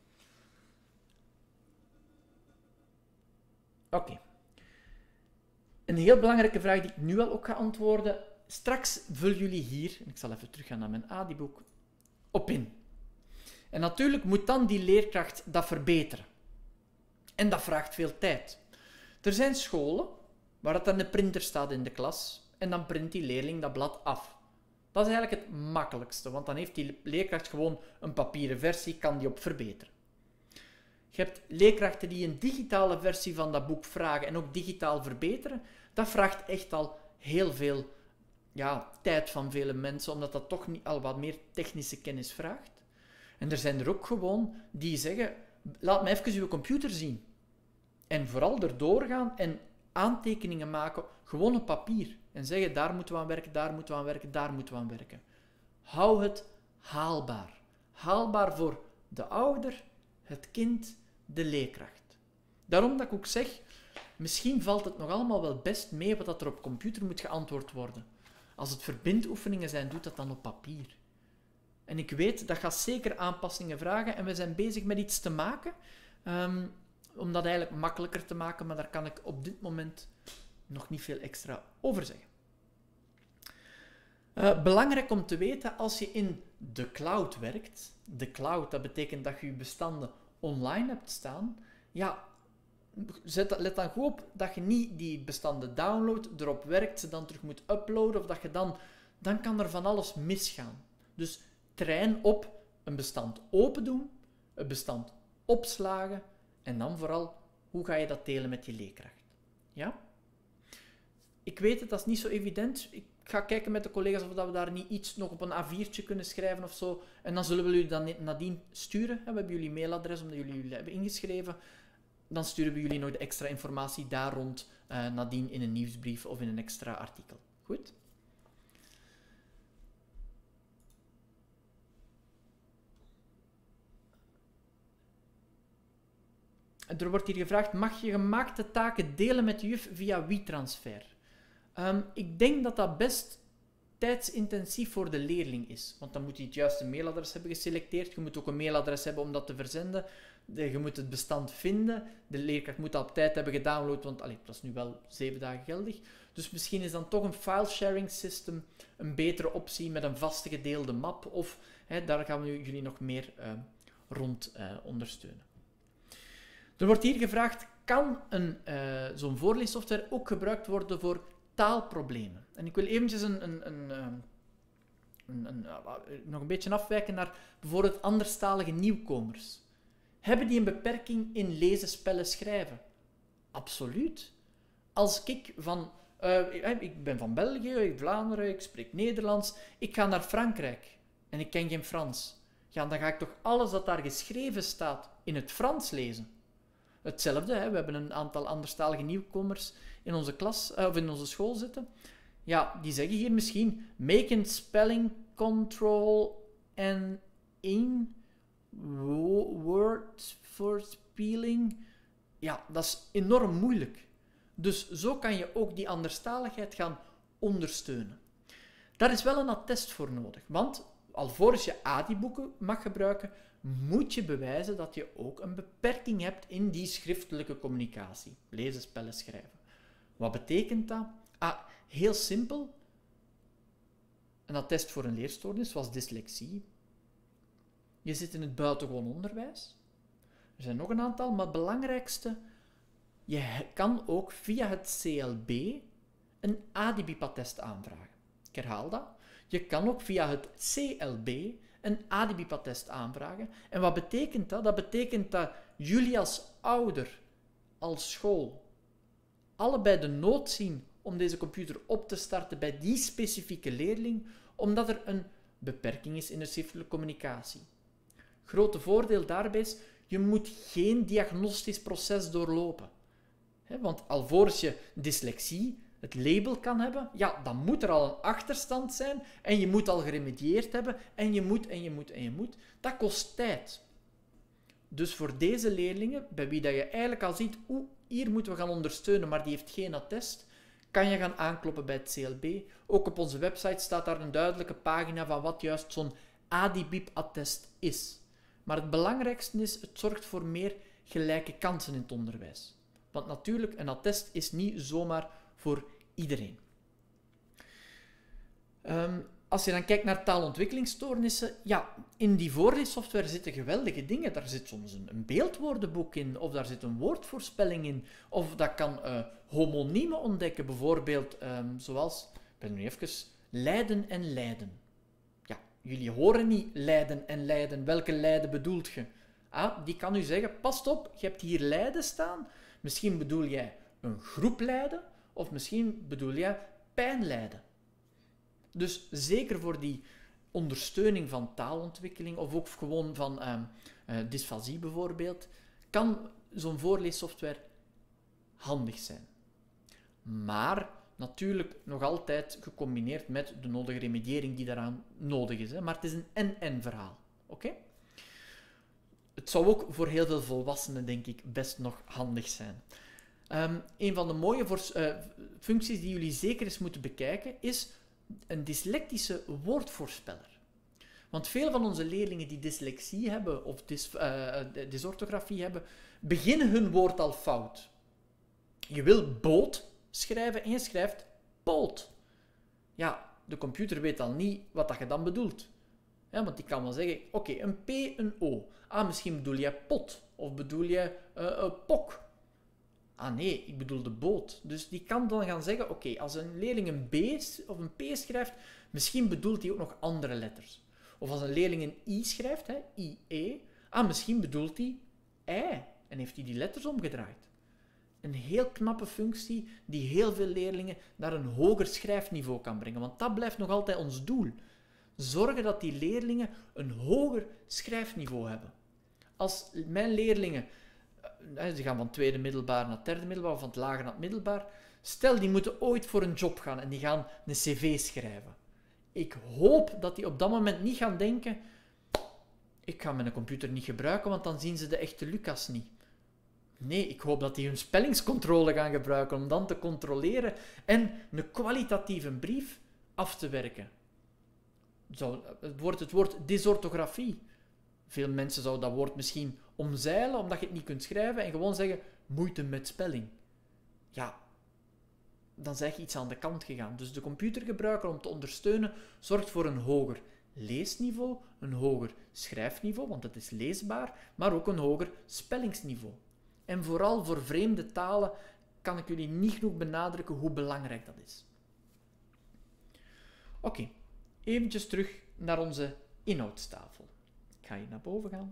Oké. Okay. Een heel belangrijke vraag die ik nu al ook ga antwoorden. Straks vullen jullie hier, en ik zal even teruggaan naar mijn A D I-boek, op in. En natuurlijk moet dan die leerkracht dat verbeteren. En dat vraagt veel tijd. Er zijn scholen waar het aan de printer staat in de klas en dan print die leerling dat blad af. Dat is eigenlijk het makkelijkste, want dan heeft die leerkracht gewoon een papieren versie, kan die op verbeteren. Je hebt leerkrachten die een digitale versie van dat boek vragen en ook digitaal verbeteren. Dat vraagt echt al heel veel ja, tijd van vele mensen, omdat dat toch niet al wat meer technische kennis vraagt. En er zijn er ook gewoon die zeggen, laat me even uw computer zien. En vooral erdoor gaan en aantekeningen maken, gewoon op papier. En zeggen, daar moeten we aan werken, daar moeten we aan werken, daar moeten we aan werken. Hou het haalbaar. Haalbaar voor de ouder, het kind, de leerkracht. Daarom dat ik ook zeg, misschien valt het nog allemaal wel best mee wat er op computer moet geantwoord worden. Als het verbindoefeningen zijn, doet dat dan op papier. En ik weet, dat gaat zeker aanpassingen vragen en we zijn bezig met iets te maken, um, om dat eigenlijk makkelijker te maken, maar daar kan ik op dit moment nog niet veel extra over zeggen. Uh, belangrijk om te weten, als je in de cloud werkt, de cloud, dat betekent dat je je bestanden online hebt staan, ja, zet, let dan goed op dat je niet die bestanden downloadt, erop werkt, ze dan terug moet uploaden, of dat je dan, dan kan er van alles misgaan. Dus train op een bestand open doen, een bestand opslagen en dan vooral, hoe ga je dat delen met je leerkracht? Ja? Ik weet het, dat is niet zo evident. Ik ga kijken met de collega's of we daar niet iets nog op een A viertje kunnen schrijven of zo. En dan zullen we jullie dan nadien sturen. We hebben jullie mailadres, omdat jullie jullie hebben ingeschreven. Dan sturen we jullie nog de extra informatie daar rond uh, nadien in een nieuwsbrief of in een extra artikel. Goed? Er wordt hier gevraagd, mag je gemaakte taken delen met de juf via WeTransfer? Um, ik denk dat dat best tijdsintensief voor de leerling is. Want dan moet je het juiste mailadres hebben geselecteerd. Je moet ook een mailadres hebben om dat te verzenden. De, je moet het bestand vinden. De leerkracht moet dat op tijd hebben gedownload, want allee, dat is nu wel zeven dagen geldig. Dus misschien is dan toch een file-sharing system een betere optie met een vaste gedeelde map. Of hè, daar gaan we jullie nog meer uh, rond uh, ondersteunen. Er wordt hier gevraagd, kan een, uh, zo'n voorleessoftware ook gebruikt worden voor taalproblemen? En ik wil eventjes een, een, een, een, een, een, uh, nog een beetje afwijken naar bijvoorbeeld anderstalige nieuwkomers. Hebben die een beperking in lezen, spellen, schrijven? Absoluut. Als ik van... Uh, ik ben van België, Vlaanderen, ik spreek Nederlands. Ik ga naar Frankrijk en ik ken geen Frans. Ja, dan ga ik toch alles dat daar geschreven staat in het Frans lezen. Hetzelfde, hè? We hebben een aantal anderstalige nieuwkomers in onze klas, uh, of in onze school zitten. Ja, die zeggen hier misschien make a spelling control and in word for spelling. Ja, dat is enorm moeilijk. Dus zo kan je ook die anderstaligheid gaan ondersteunen. Daar is wel een attest voor nodig, want alvorens je A D I-boeken mag gebruiken, moet je bewijzen dat je ook een beperking hebt in die schriftelijke communicatie. Lezen, spellen, schrijven. Wat betekent dat? Ah, heel simpel. Een attest voor een leerstoornis, zoals dyslexie. Je zit in het buitengewoon onderwijs. Er zijn nog een aantal, maar het belangrijkste, je kan ook via het C L B een A D I B I P A-test aanvragen. Ik herhaal dat. Je kan ook via het C L B een A D I B I P A-test aanvragen. En wat betekent dat? Dat betekent dat jullie als ouder, als school, allebei de nood zien om deze computer op te starten bij die specifieke leerling, omdat er een beperking is in de schriftelijke communicatie. Grote voordeel daarbij is, je moet geen diagnostisch proces doorlopen. He, want alvorens je dyslexie het label kan hebben, ja, dan moet er al een achterstand zijn en je moet al geremedieerd hebben en je moet en je moet en je moet. Dat kost tijd. Dus voor deze leerlingen, bij wie dat je eigenlijk al ziet, oeh, hier moeten we gaan ondersteunen, maar die heeft geen attest, kan je gaan aankloppen bij het C L B. Ook op onze website staat daar een duidelijke pagina van wat juist zo'n A D I B I P-attest is. Maar het belangrijkste is, het zorgt voor meer gelijke kansen in het onderwijs. Want natuurlijk, een attest is niet zomaar voor iedereen. Um, als je dan kijkt naar taalontwikkelingsstoornissen, ja, in die voorleessoftware zitten geweldige dingen. Daar zit soms een, een beeldwoordenboek in, of daar zit een woordvoorspelling in, of dat kan uh, homoniemen ontdekken, bijvoorbeeld, um, zoals, ik ben nu even lijden en lijden. Ja, jullie horen niet lijden en lijden. Welke lijden bedoelt je? Ah, die kan u zeggen, pas op, je hebt hier lijden staan. Misschien bedoel jij een groep lijden, of misschien bedoel jij pijnlijden. Dus zeker voor die ondersteuning van taalontwikkeling, of ook gewoon van uh, uh, dysfasie bijvoorbeeld, kan zo'n voorleessoftware handig zijn. Maar natuurlijk nog altijd gecombineerd met de nodige remediering die daaraan nodig is. Hè. Maar het is een en-en verhaal. Oké? Okay? Het zou ook voor heel veel volwassenen, denk ik, best nog handig zijn. Um, een van de mooie voor, uh, functies die jullie zeker eens moeten bekijken, is een dyslectische woordvoorspeller. Want veel van onze leerlingen die dyslexie hebben, of dys, uh, dysorthografie hebben, beginnen hun woord al fout. Je wil boot schrijven en je schrijft poot. Ja, de computer weet al niet wat dat je dan bedoelt. Ja, want die kan wel zeggen, oké, okay, een P, een O. Ah, misschien bedoel je pot, of bedoel je uh, uh, pok. Ah nee, ik bedoel de boot. Dus die kan dan gaan zeggen, oké, okay, als een leerling een B of een P schrijft, misschien bedoelt hij ook nog andere letters. Of als een leerling een I schrijft, hè, I E, ah, misschien bedoelt hij I en heeft hij die letters omgedraaid. Een heel knappe functie die heel veel leerlingen naar een hoger schrijfniveau kan brengen. Want dat blijft nog altijd ons doel. Zorgen dat die leerlingen een hoger schrijfniveau hebben. Als mijn leerlingen, ze gaan van tweede middelbaar naar derde middelbaar, of van het lager naar het middelbaar, stel die moeten ooit voor een job gaan en die gaan een cv schrijven. Ik hoop dat die op dat moment niet gaan denken, ik ga mijn computer niet gebruiken, want dan zien ze de echte Lucas niet. Nee, ik hoop dat die hun spellingscontrole gaan gebruiken om dan te controleren en een kwalitatieve brief af te werken. Zo, het, woord, het woord dysorthografie. Veel mensen zouden dat woord misschien omzeilen omdat je het niet kunt schrijven en gewoon zeggen moeite met spelling. Ja, dan zeg je iets aan de kant gegaan. Dus de computer gebruiken om te ondersteunen zorgt voor een hoger leesniveau, een hoger schrijfniveau, want het is leesbaar, maar ook een hoger spellingsniveau. En vooral voor vreemde talen kan ik jullie niet genoeg benadrukken hoe belangrijk dat is. Oké, okay, eventjes terug naar onze inhoudstafel. Ik ga hier naar boven gaan.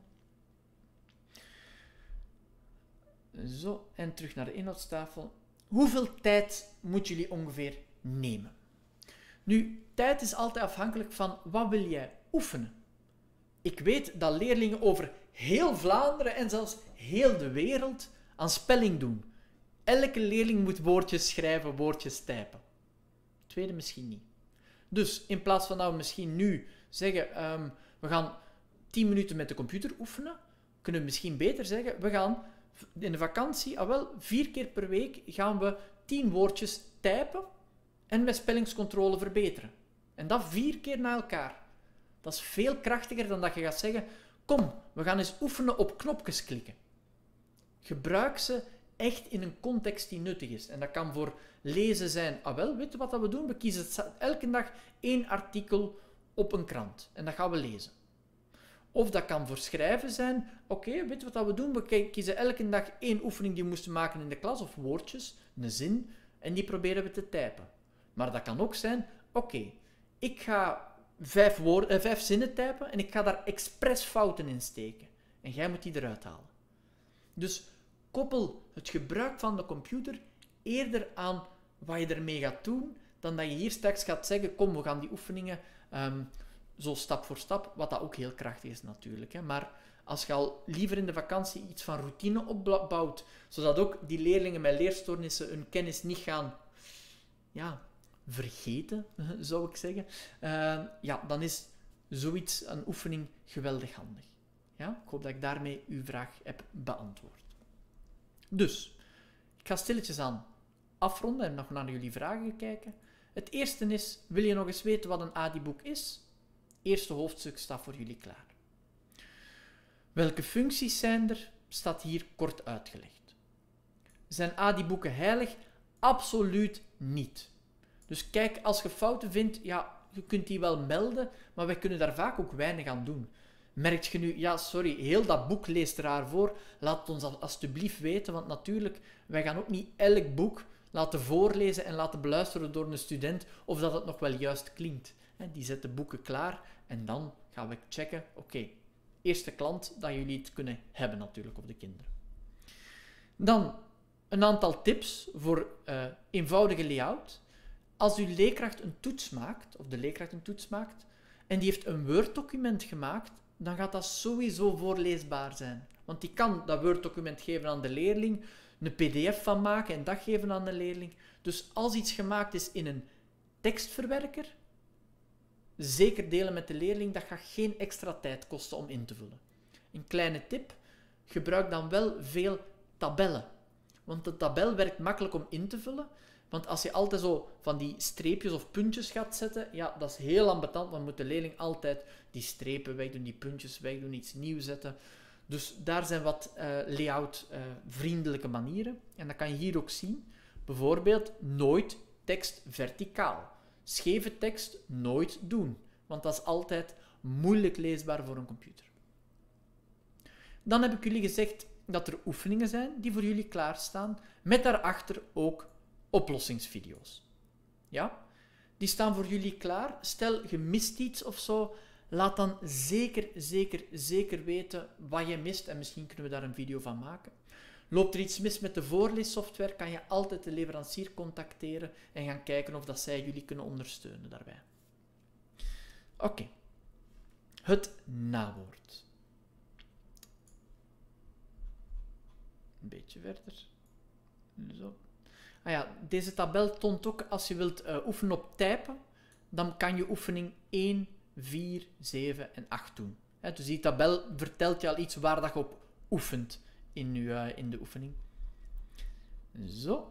Zo, en terug naar de inhoudstafel. Hoeveel tijd moeten jullie ongeveer nemen? Nu, tijd is altijd afhankelijk van wat wil jij oefenen. Ik weet dat leerlingen over heel Vlaanderen en zelfs heel de wereld aan spelling doen. Elke leerling moet woordjes schrijven, woordjes typen. Tweede misschien niet. Dus in plaats van dat we misschien nu zeggen, um, we gaan tien minuten met de computer oefenen, kunnen we misschien beter zeggen, we gaan in de vakantie, ah wel, vier keer per week gaan we tien woordjes typen en met spellingscontrole verbeteren. En dat vier keer na elkaar. Dat is veel krachtiger dan dat je gaat zeggen, kom, we gaan eens oefenen op knopjes klikken. Gebruik ze echt in een context die nuttig is. En dat kan voor lezen zijn, ah wel, weet je wat we doen? We kiezen elke dag één artikel op een krant. En dat gaan we lezen. Of dat kan voor schrijven zijn, oké, okay, weet je wat we doen? We kiezen elke dag één oefening die we moesten maken in de klas, of woordjes, een zin, en die proberen we te typen. Maar dat kan ook zijn, oké, okay, ik ga vijf, woord, eh, vijf zinnen typen en ik ga daar expres fouten in steken. En jij moet die eruit halen. Dus koppel het gebruik van de computer eerder aan wat je ermee gaat doen, dan dat je hier straks gaat zeggen, kom, we gaan die oefeningen um, zo stap voor stap, wat dat ook heel krachtig is natuurlijk. Hè. Maar als je al liever in de vakantie iets van routine opbouwt, zodat ook die leerlingen met leerstoornissen hun kennis niet gaan ja, vergeten, zou ik zeggen, uh, ja, dan is zoiets, een oefening, geweldig handig. Ja? Ik hoop dat ik daarmee uw vraag heb beantwoord. Dus, ik ga stilletjes aan afronden en nog naar jullie vragen kijken. Het eerste is, wil je nog eens weten wat een A D I-boek is? Het eerste hoofdstuk staat voor jullie klaar. Welke functies zijn er? Staat hier kort uitgelegd. Zijn A D I-boeken heilig? Absoluut niet. Dus kijk, als je fouten vindt, ja, je kunt die wel melden, maar wij kunnen daar vaak ook weinig aan doen. Merk je nu, ja, sorry, heel dat boek leest raar voor, laat het ons alsjeblieft weten, want natuurlijk, wij gaan ook niet elk boek laten voorlezen en laten beluisteren door een student of dat het nog wel juist klinkt. Die zet de boeken klaar en dan gaan we checken, oké, okay, eerste klant dat jullie het kunnen hebben natuurlijk, of de kinderen. Dan een aantal tips voor uh, eenvoudige layout. Als uw leerkracht een toets maakt, of de leerkracht een toets maakt, en die heeft een Word-document gemaakt, dan gaat dat sowieso voorleesbaar zijn. Want die kan dat Word-document geven aan de leerling, een P D F van maken en dat geven aan de leerling. Dus als iets gemaakt is in een tekstverwerker, zeker delen met de leerling, dat gaat geen extra tijd kosten om in te vullen. Een kleine tip, gebruik dan wel veel tabellen. Want de tabel werkt makkelijk om in te vullen. Want als je altijd zo van die streepjes of puntjes gaat zetten, ja, dat is heel ambetant, want moet de leerling altijd die strepen wegdoen, die puntjes wegdoen, iets nieuws zetten. Dus daar zijn wat uh, layout-vriendelijke uh, manieren. En dat kan je hier ook zien. Bijvoorbeeld, nooit tekst verticaal. Scheve tekst nooit doen, want dat is altijd moeilijk leesbaar voor een computer. Dan heb ik jullie gezegd dat er oefeningen zijn die voor jullie klaarstaan, met daarachter ook oplossingsvideo's. Ja? Die staan voor jullie klaar. Stel, je mist iets of zo, laat dan zeker, zeker, zeker weten wat je mist en misschien kunnen we daar een video van maken. Loopt er iets mis met de voorleessoftware, kan je altijd de leverancier contacteren en gaan kijken of dat zij jullie kunnen ondersteunen daarbij. Oké. Okay. Het nawoord. Een beetje verder. Zo. Ah ja, deze tabel toont ook, als je wilt uh, oefenen op typen, dan kan je oefening één, vier, zeven en acht doen. He, dus die tabel vertelt je al iets waar dat je op oefent in, uw, uh, in de oefening. Zo.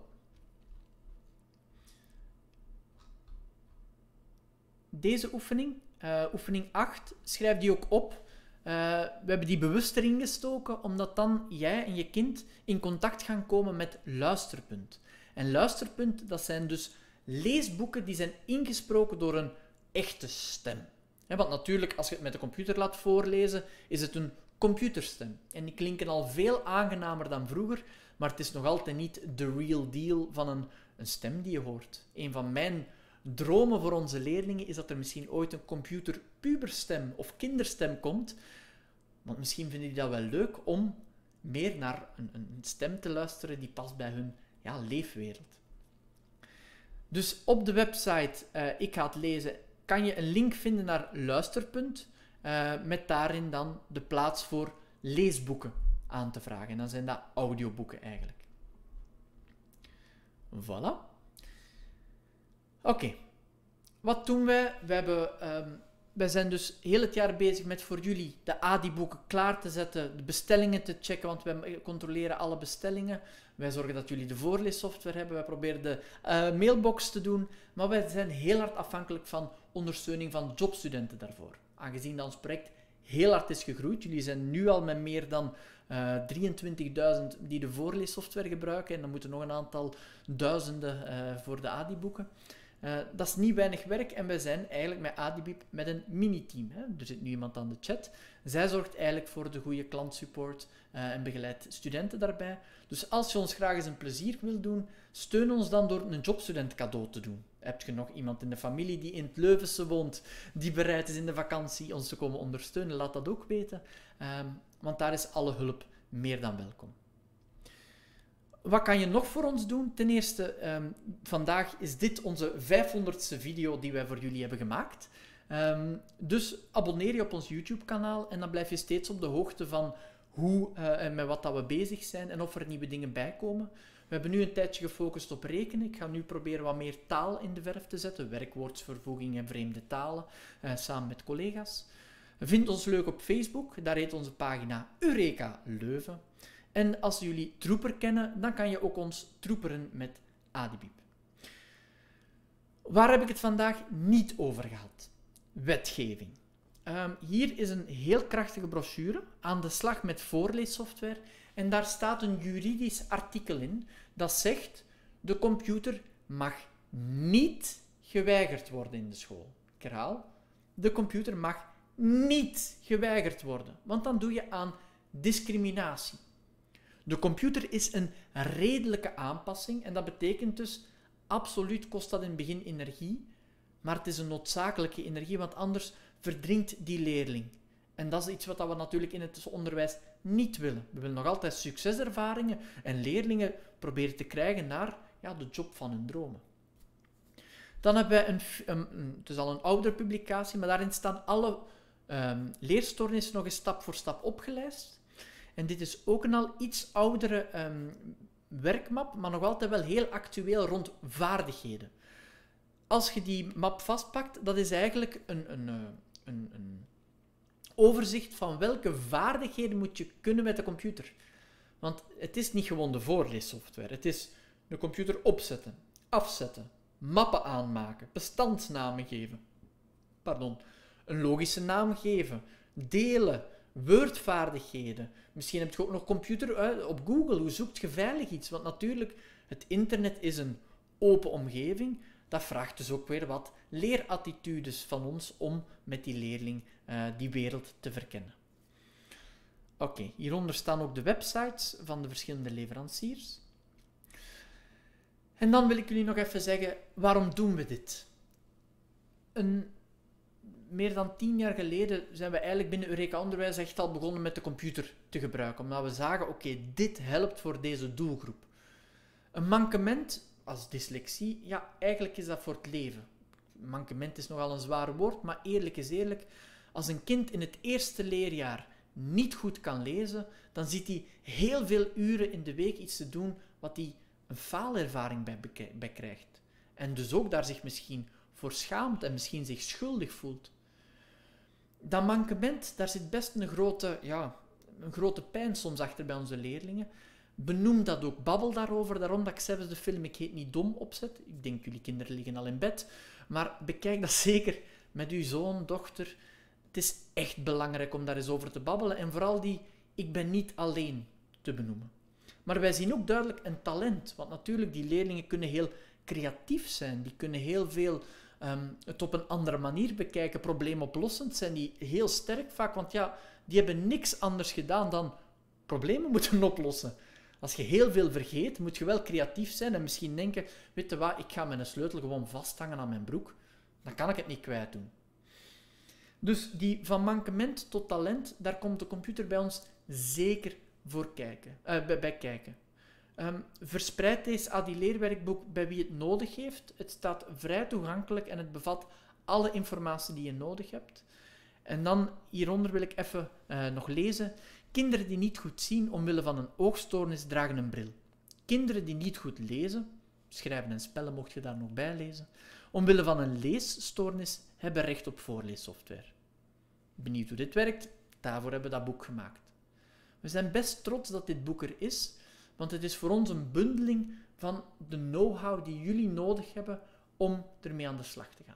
Deze oefening, uh, oefening acht, schrijf die ook op. Uh, we hebben die bewust erin gestoken, omdat dan jij en je kind in contact gaan komen met Luisterpunt. En Luisterpunt, dat zijn dus leesboeken die zijn ingesproken door een echte stem. Ja, want natuurlijk, als je het met de computer laat voorlezen, is het een computerstem. En die klinken al veel aangenamer dan vroeger, maar het is nog altijd niet de real deal van een, een stem die je hoort. Een van mijn dromen voor onze leerlingen is dat er misschien ooit een computerpuberstem of kinderstem komt. Want misschien vinden die dat wel leuk om meer naar een, een stem te luisteren die past bij hun ja, leefwereld. Dus op de website uh, Ik ga het lezen kan je een link vinden naar Luisterpunt, uh, met daarin dan de plaats voor leesboeken aan te vragen. En dan zijn dat audioboeken eigenlijk. Voilà. Oké. Okay. Wat doen wij? We hebben, um, wij zijn dus heel het jaar bezig met voor jullie de A D I-boeken klaar te zetten, de bestellingen te checken, want wij controleren alle bestellingen. Wij zorgen dat jullie de voorleessoftware hebben. Wij proberen de uh, mailbox te doen. Maar wij zijn heel hard afhankelijk van ondersteuning van jobstudenten daarvoor. Aangezien dat ons project heel hard is gegroeid. Jullie zijn nu al met meer dan uh, drieëntwintigduizend die de voorleessoftware gebruiken. En dan moeten nog een aantal duizenden uh, voor de A D I-boeken. Uh, dat is niet weinig werk en wij zijn eigenlijk met A D I B I P met een mini-team. Hè. Er zit nu iemand aan de chat. Zij zorgt eigenlijk voor de goede klantsupport uh, en begeleidt studenten daarbij. Dus als je ons graag eens een plezier wil doen, steun ons dan door een jobstudent cadeau te doen. Heb je nog iemand in de familie die in het Leuvense woont, die bereid is in de vakantie ons te komen ondersteunen, laat dat ook weten. Um, want daar is alle hulp meer dan welkom. Wat kan je nog voor ons doen? Ten eerste, um, vandaag is dit onze vijfhonderdste video die wij voor jullie hebben gemaakt. Um, dus abonneer je op ons YouTube-kanaal en dan blijf je steeds op de hoogte van hoe uh, en met wat dat we bezig zijn en of er nieuwe dingen bij komen. We hebben nu een tijdje gefocust op rekenen. Ik ga nu proberen wat meer taal in de verf te zetten. Werkwoordsvervoeging en vreemde talen, uh, samen met collega's. Vind ons leuk op Facebook. Daar heet onze pagina Eureka Leuven. En als jullie Troeper kennen, dan kan je ook ons troeperen met A D I B I P. Waar heb ik het vandaag niet over gehad? Wetgeving. Um, hier is een heel krachtige brochure, aan de slag met voorleessoftware. En daar staat een juridisch artikel in dat zegt, de computer mag niet geweigerd worden in de school. Ik herhaal, de computer mag niet geweigerd worden, want dan doe je aan discriminatie. De computer is een redelijke aanpassing en dat betekent dus, absoluut kost dat in het begin energie, maar het is een noodzakelijke energie, want anders verdrinkt die leerling. En dat is iets wat we natuurlijk in het onderwijs niet willen. We willen nog altijd succeservaringen en leerlingen proberen te krijgen naar ja, de job van hun dromen. Dan hebben wij een, een, een, het is al een oudere publicatie, maar daarin staan alle um, leerstoornissen nog eens stap voor stap opgelijst. En dit is ook een al iets oudere um, werkmap, maar nog altijd wel heel actueel rond vaardigheden. Als je die map vastpakt, dat is eigenlijk een, een, een, een overzicht van welke vaardigheden moet je kunnen met de computer. Want het is niet gewoon de voorleessoftware. Het is de computer opzetten, afzetten, mappen aanmaken, bestandsnamen geven, pardon, een logische naam geven, delen, Word-vaardigheden. Misschien heb je ook nog computer uh, op Google. Hoe zoekt je veilig iets? Want natuurlijk, het internet is een open omgeving. Dat vraagt dus ook weer wat leerattitudes van ons om met die leerling uh, die wereld te verkennen. Oké, okay, hieronder staan ook de websites van de verschillende leveranciers. En dan wil ik jullie nog even zeggen, waarom doen we dit? Een, meer dan tien jaar geleden zijn we eigenlijk binnen Eureka Onderwijs echt al begonnen met de computer te gebruiken. Omdat we zagen, oké, okay, dit helpt voor deze doelgroep. Een mankement als dyslexie, ja, eigenlijk is dat voor het leven. Mankement is nogal een zwaar woord, maar eerlijk is eerlijk. Als een kind in het eerste leerjaar niet goed kan lezen, dan zit hij heel veel uren in de week iets te doen wat hij een faalervaring bij, bij krijgt. En dus ook daar zich misschien voor schaamt en misschien zich schuldig voelt. Dat mankement, daar zit best een grote, ja, een grote pijn soms achter bij onze leerlingen. Benoem dat ook, babbel daarover, daarom dat ik zelfs de film Ik heet niet dom opzet. Ik denk, jullie kinderen liggen al in bed, maar bekijk dat zeker met uw zoon, dochter. Het is echt belangrijk om daar eens over te babbelen en vooral die ik ben niet alleen te benoemen. Maar wij zien ook duidelijk een talent, want natuurlijk, die leerlingen kunnen heel creatief zijn, die kunnen heel veel um, het op een andere manier bekijken, probleemoplossend zijn die heel sterk vaak, want ja, die hebben niks anders gedaan dan problemen moeten oplossen. Als je heel veel vergeet, moet je wel creatief zijn en misschien denken, weet je wat, ik ga mijn sleutel gewoon vasthangen aan mijn broek, dan kan ik het niet kwijt doen. Dus die van mankement tot talent, daar komt de computer bij ons zeker voor kijken, uh, bij, bij kijken. Um, verspreid deze A D I-leerwerkboek bij wie het nodig heeft. Het staat vrij toegankelijk en het bevat alle informatie die je nodig hebt. En dan hieronder wil ik even uh, nog lezen. Kinderen die niet goed zien omwille van een oogstoornis dragen een bril. Kinderen die niet goed lezen, schrijven en spellen mocht je daar nog bij lezen, omwille van een leesstoornis hebben recht op voorleessoftware. Benieuwd hoe dit werkt? Daarvoor hebben we dat boek gemaakt. We zijn best trots dat dit boek er is, want het is voor ons een bundeling van de know-how die jullie nodig hebben om ermee aan de slag te gaan.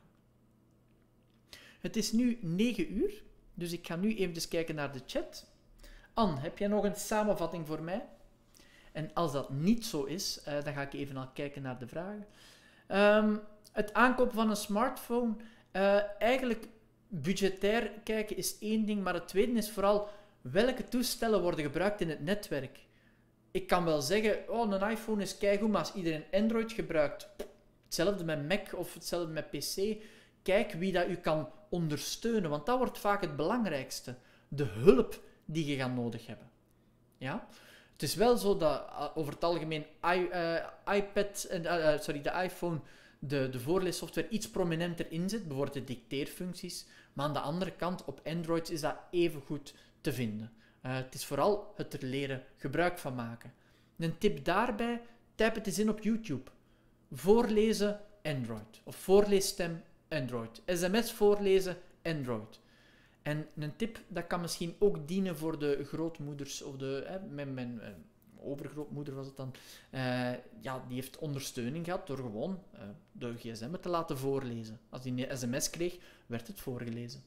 Het is nu negen uur, dus ik ga nu even kijken naar de chat. Anne, heb jij nog een samenvatting voor mij? En als dat niet zo is, uh, dan ga ik even al kijken naar de vragen. Um, het aankopen van een smartphone, uh, eigenlijk budgetair kijken is één ding, maar het tweede is vooral welke toestellen worden gebruikt in het netwerk. Ik kan wel zeggen, oh, een iPhone is keigoed, maar als iedereen Android gebruikt, hetzelfde met Mac of hetzelfde met P C, kijk wie dat u kan ondersteunen, want dat wordt vaak het belangrijkste. De hulp die je gaat nodig hebben. Ja? Het is wel zo dat uh, over het algemeen I, uh, iPad, uh, uh, sorry, de iPhone, de, de voorleessoftware iets prominenter inzet, bijvoorbeeld de dicteerfuncties, maar aan de andere kant, op Android is dat even goed te vinden. Uh, het is vooral het er leren gebruik van maken. Een tip daarbij, typ het eens in op YouTube. Voorlezen Android. Of voorleesstem Android. S M S voorlezen Android. En een tip, dat kan misschien ook dienen voor de grootmoeders, of de, hè, mijn, mijn, mijn overgrootmoeder was het dan, uh, ja, die heeft ondersteuning gehad door gewoon uh, de gsm te laten voorlezen. Als die een sms kreeg, werd het voorgelezen.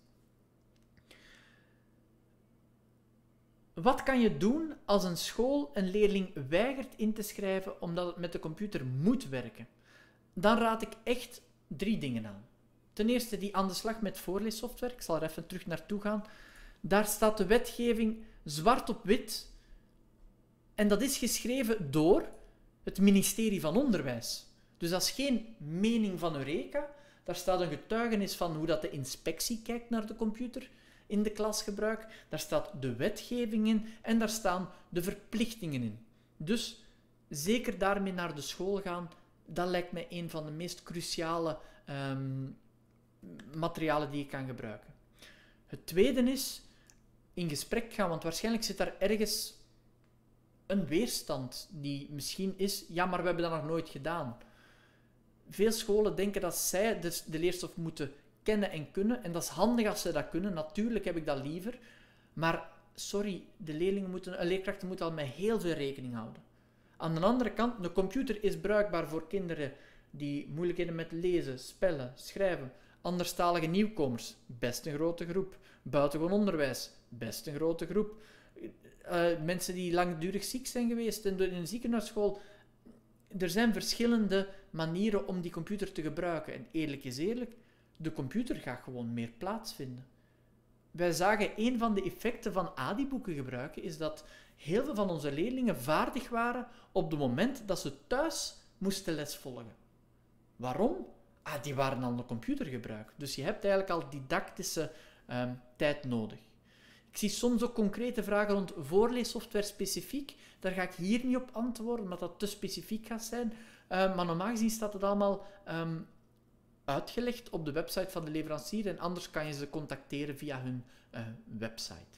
Wat kan je doen als een school een leerling weigert in te schrijven omdat het met de computer moet werken? Dan raad ik echt drie dingen aan. Ten eerste die aan de slag met voorleessoftware. Ik zal er even terug naartoe gaan. Daar staat de wetgeving zwart op wit En dat is geschreven door het ministerie van Onderwijs. Dus dat is geen mening van Eureka. Daar staat een getuigenis van hoe dat de inspectie kijkt naar de computer in de klasgebruik. Daar staat de wetgeving in en daar staan de verplichtingen in. Dus zeker daarmee naar de school gaan, dat lijkt mij een van de meest cruciale um, materialen die je kan gebruiken. Het tweede is in gesprek gaan, want waarschijnlijk zit daar ergens een weerstand die misschien is, ja, maar we hebben dat nog nooit gedaan. Veel scholen denken dat zij de, de leerstof moeten kennen en kunnen, en dat is handig als ze dat kunnen. Natuurlijk heb ik dat liever, maar sorry, de leerlingen moeten, leerkrachten moeten al met heel veel rekening houden. Aan de andere kant, de computer is bruikbaar voor kinderen die moeilijkheden met lezen, spellen, schrijven, anderstalige nieuwkomers, best een grote groep, buitengewoon onderwijs, best een grote groep, uh, mensen die langdurig ziek zijn geweest en in een ziekenhuisschool. Er zijn verschillende manieren om die computer te gebruiken. En eerlijk is eerlijk, de computer gaat gewoon meer plaats vinden. Wij zagen een van de effecten van A D I-boeken gebruiken, is dat heel veel van onze leerlingen vaardig waren op het moment dat ze thuis moesten lesvolgen. Waarom? Ah, die waren al de computer gebruikt. Dus je hebt eigenlijk al didactische um, tijd nodig. Ik zie soms ook concrete vragen rond voorleessoftware specifiek. Daar ga ik hier niet op antwoorden, omdat dat te specifiek gaat zijn. Uh, maar normaal gezien staat het allemaal um, uitgelegd op de website van de leverancier en anders kan je ze contacteren via hun uh, website.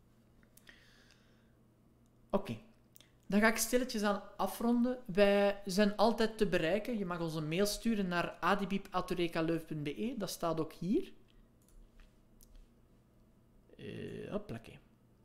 Oké, okay. Dan ga ik stilletjes aan afronden. Wij zijn altijd te bereiken. Je mag ons een mail sturen naar adibib apenstaartje eurekaleuven punt be. Dat staat ook hier. Uh, hoppakee.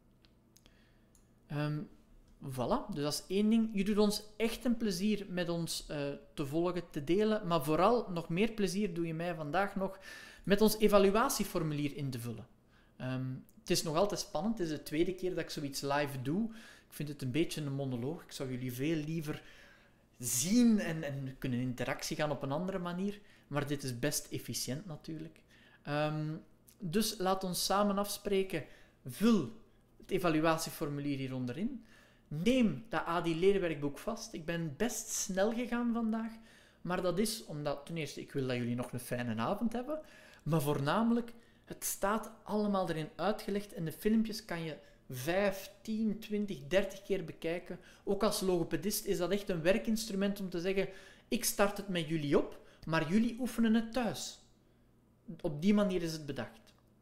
Um, voilà, dus dat is één ding. Je doet ons echt een plezier met ons uh, te volgen, te delen, maar vooral nog meer plezier doe je mij vandaag nog met ons evaluatieformulier in te vullen. Um, het is nog altijd spannend, het is de tweede keer dat ik zoiets live doe. Ik vind het een beetje een monoloog. Ik zou jullie veel liever zien en, en kunnen in interactie gaan op een andere manier, maar dit is best efficiënt natuurlijk. Um, Dus laat ons samen afspreken. Vul het evaluatieformulier hieronder in. Neem dat A D I-leerwerkboek vast. Ik ben best snel gegaan vandaag. Maar dat is omdat, ten eerste, ik wil dat jullie nog een fijne avond hebben. Maar voornamelijk, het staat allemaal erin uitgelegd. En de filmpjes kan je vijf, tien, twintig, dertig keer bekijken. Ook als logopedist is dat echt een werkinstrument om te zeggen, ik start het met jullie op, maar jullie oefenen het thuis. Op die manier is het bedacht.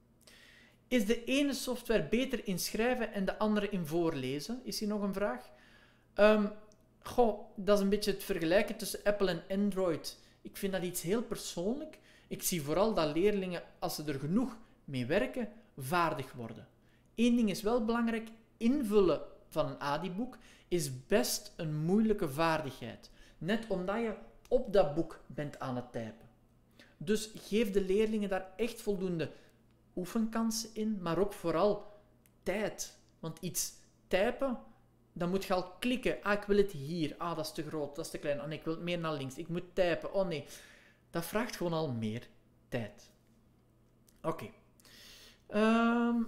Is de ene software beter in schrijven en de andere in voorlezen? Is hier nog een vraag? Um, goh, dat is een beetje het vergelijken tussen Apple en Android. Ik vind dat iets heel persoonlijk. Ik zie vooral dat leerlingen, als ze er genoeg mee werken, vaardig worden. Eén ding is wel belangrijk. Invullen van een A D I-boek is best een moeilijke vaardigheid. Net omdat je op dat boek bent aan het typen. Dus geef de leerlingen daar echt voldoende oefenkansen in, maar ook vooral tijd. Want iets typen, dan moet je al klikken. Ah, ik wil het hier. Ah, dat is te groot, dat is te klein. Oh nee, ik wil het meer naar links. Ik moet typen. Oh nee. Dat vraagt gewoon al meer tijd. Oké. Okay. Um,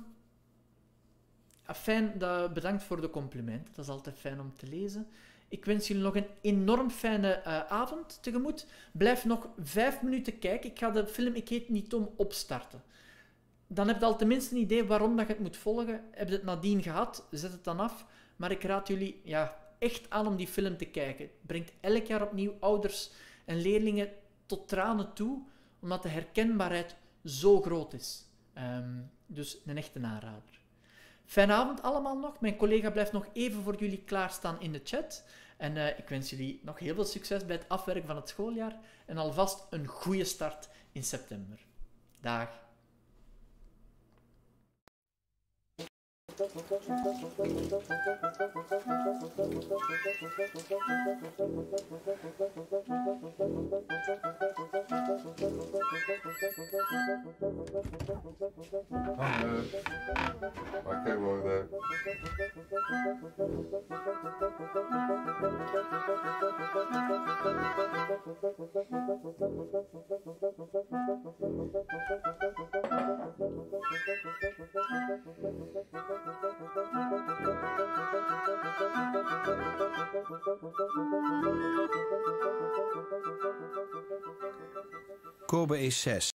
fijn, dat, bedankt voor de complimenten. Dat is altijd fijn om te lezen. Ik wens jullie nog een enorm fijne uh, avond tegemoet. Blijf nog vijf minuten kijken. Ik ga de film Ik heet niet Tom opstarten. Dan heb je al tenminste een idee waarom dat je het moet volgen. Heb je het nadien gehad, zet het dan af. Maar ik raad jullie ja, echt aan om die film te kijken. Het brengt elk jaar opnieuw ouders en leerlingen tot tranen toe, omdat de herkenbaarheid zo groot is. Um, dus een echte aanrader. Fijne avond allemaal nog. Mijn collega blijft nog even voor jullie klaarstaan in de chat. En uh, ik wens jullie nog heel veel succes bij het afwerken van het schooljaar. En alvast een goede start in september. Dag. I came over there. Thank you. Kobe is zes.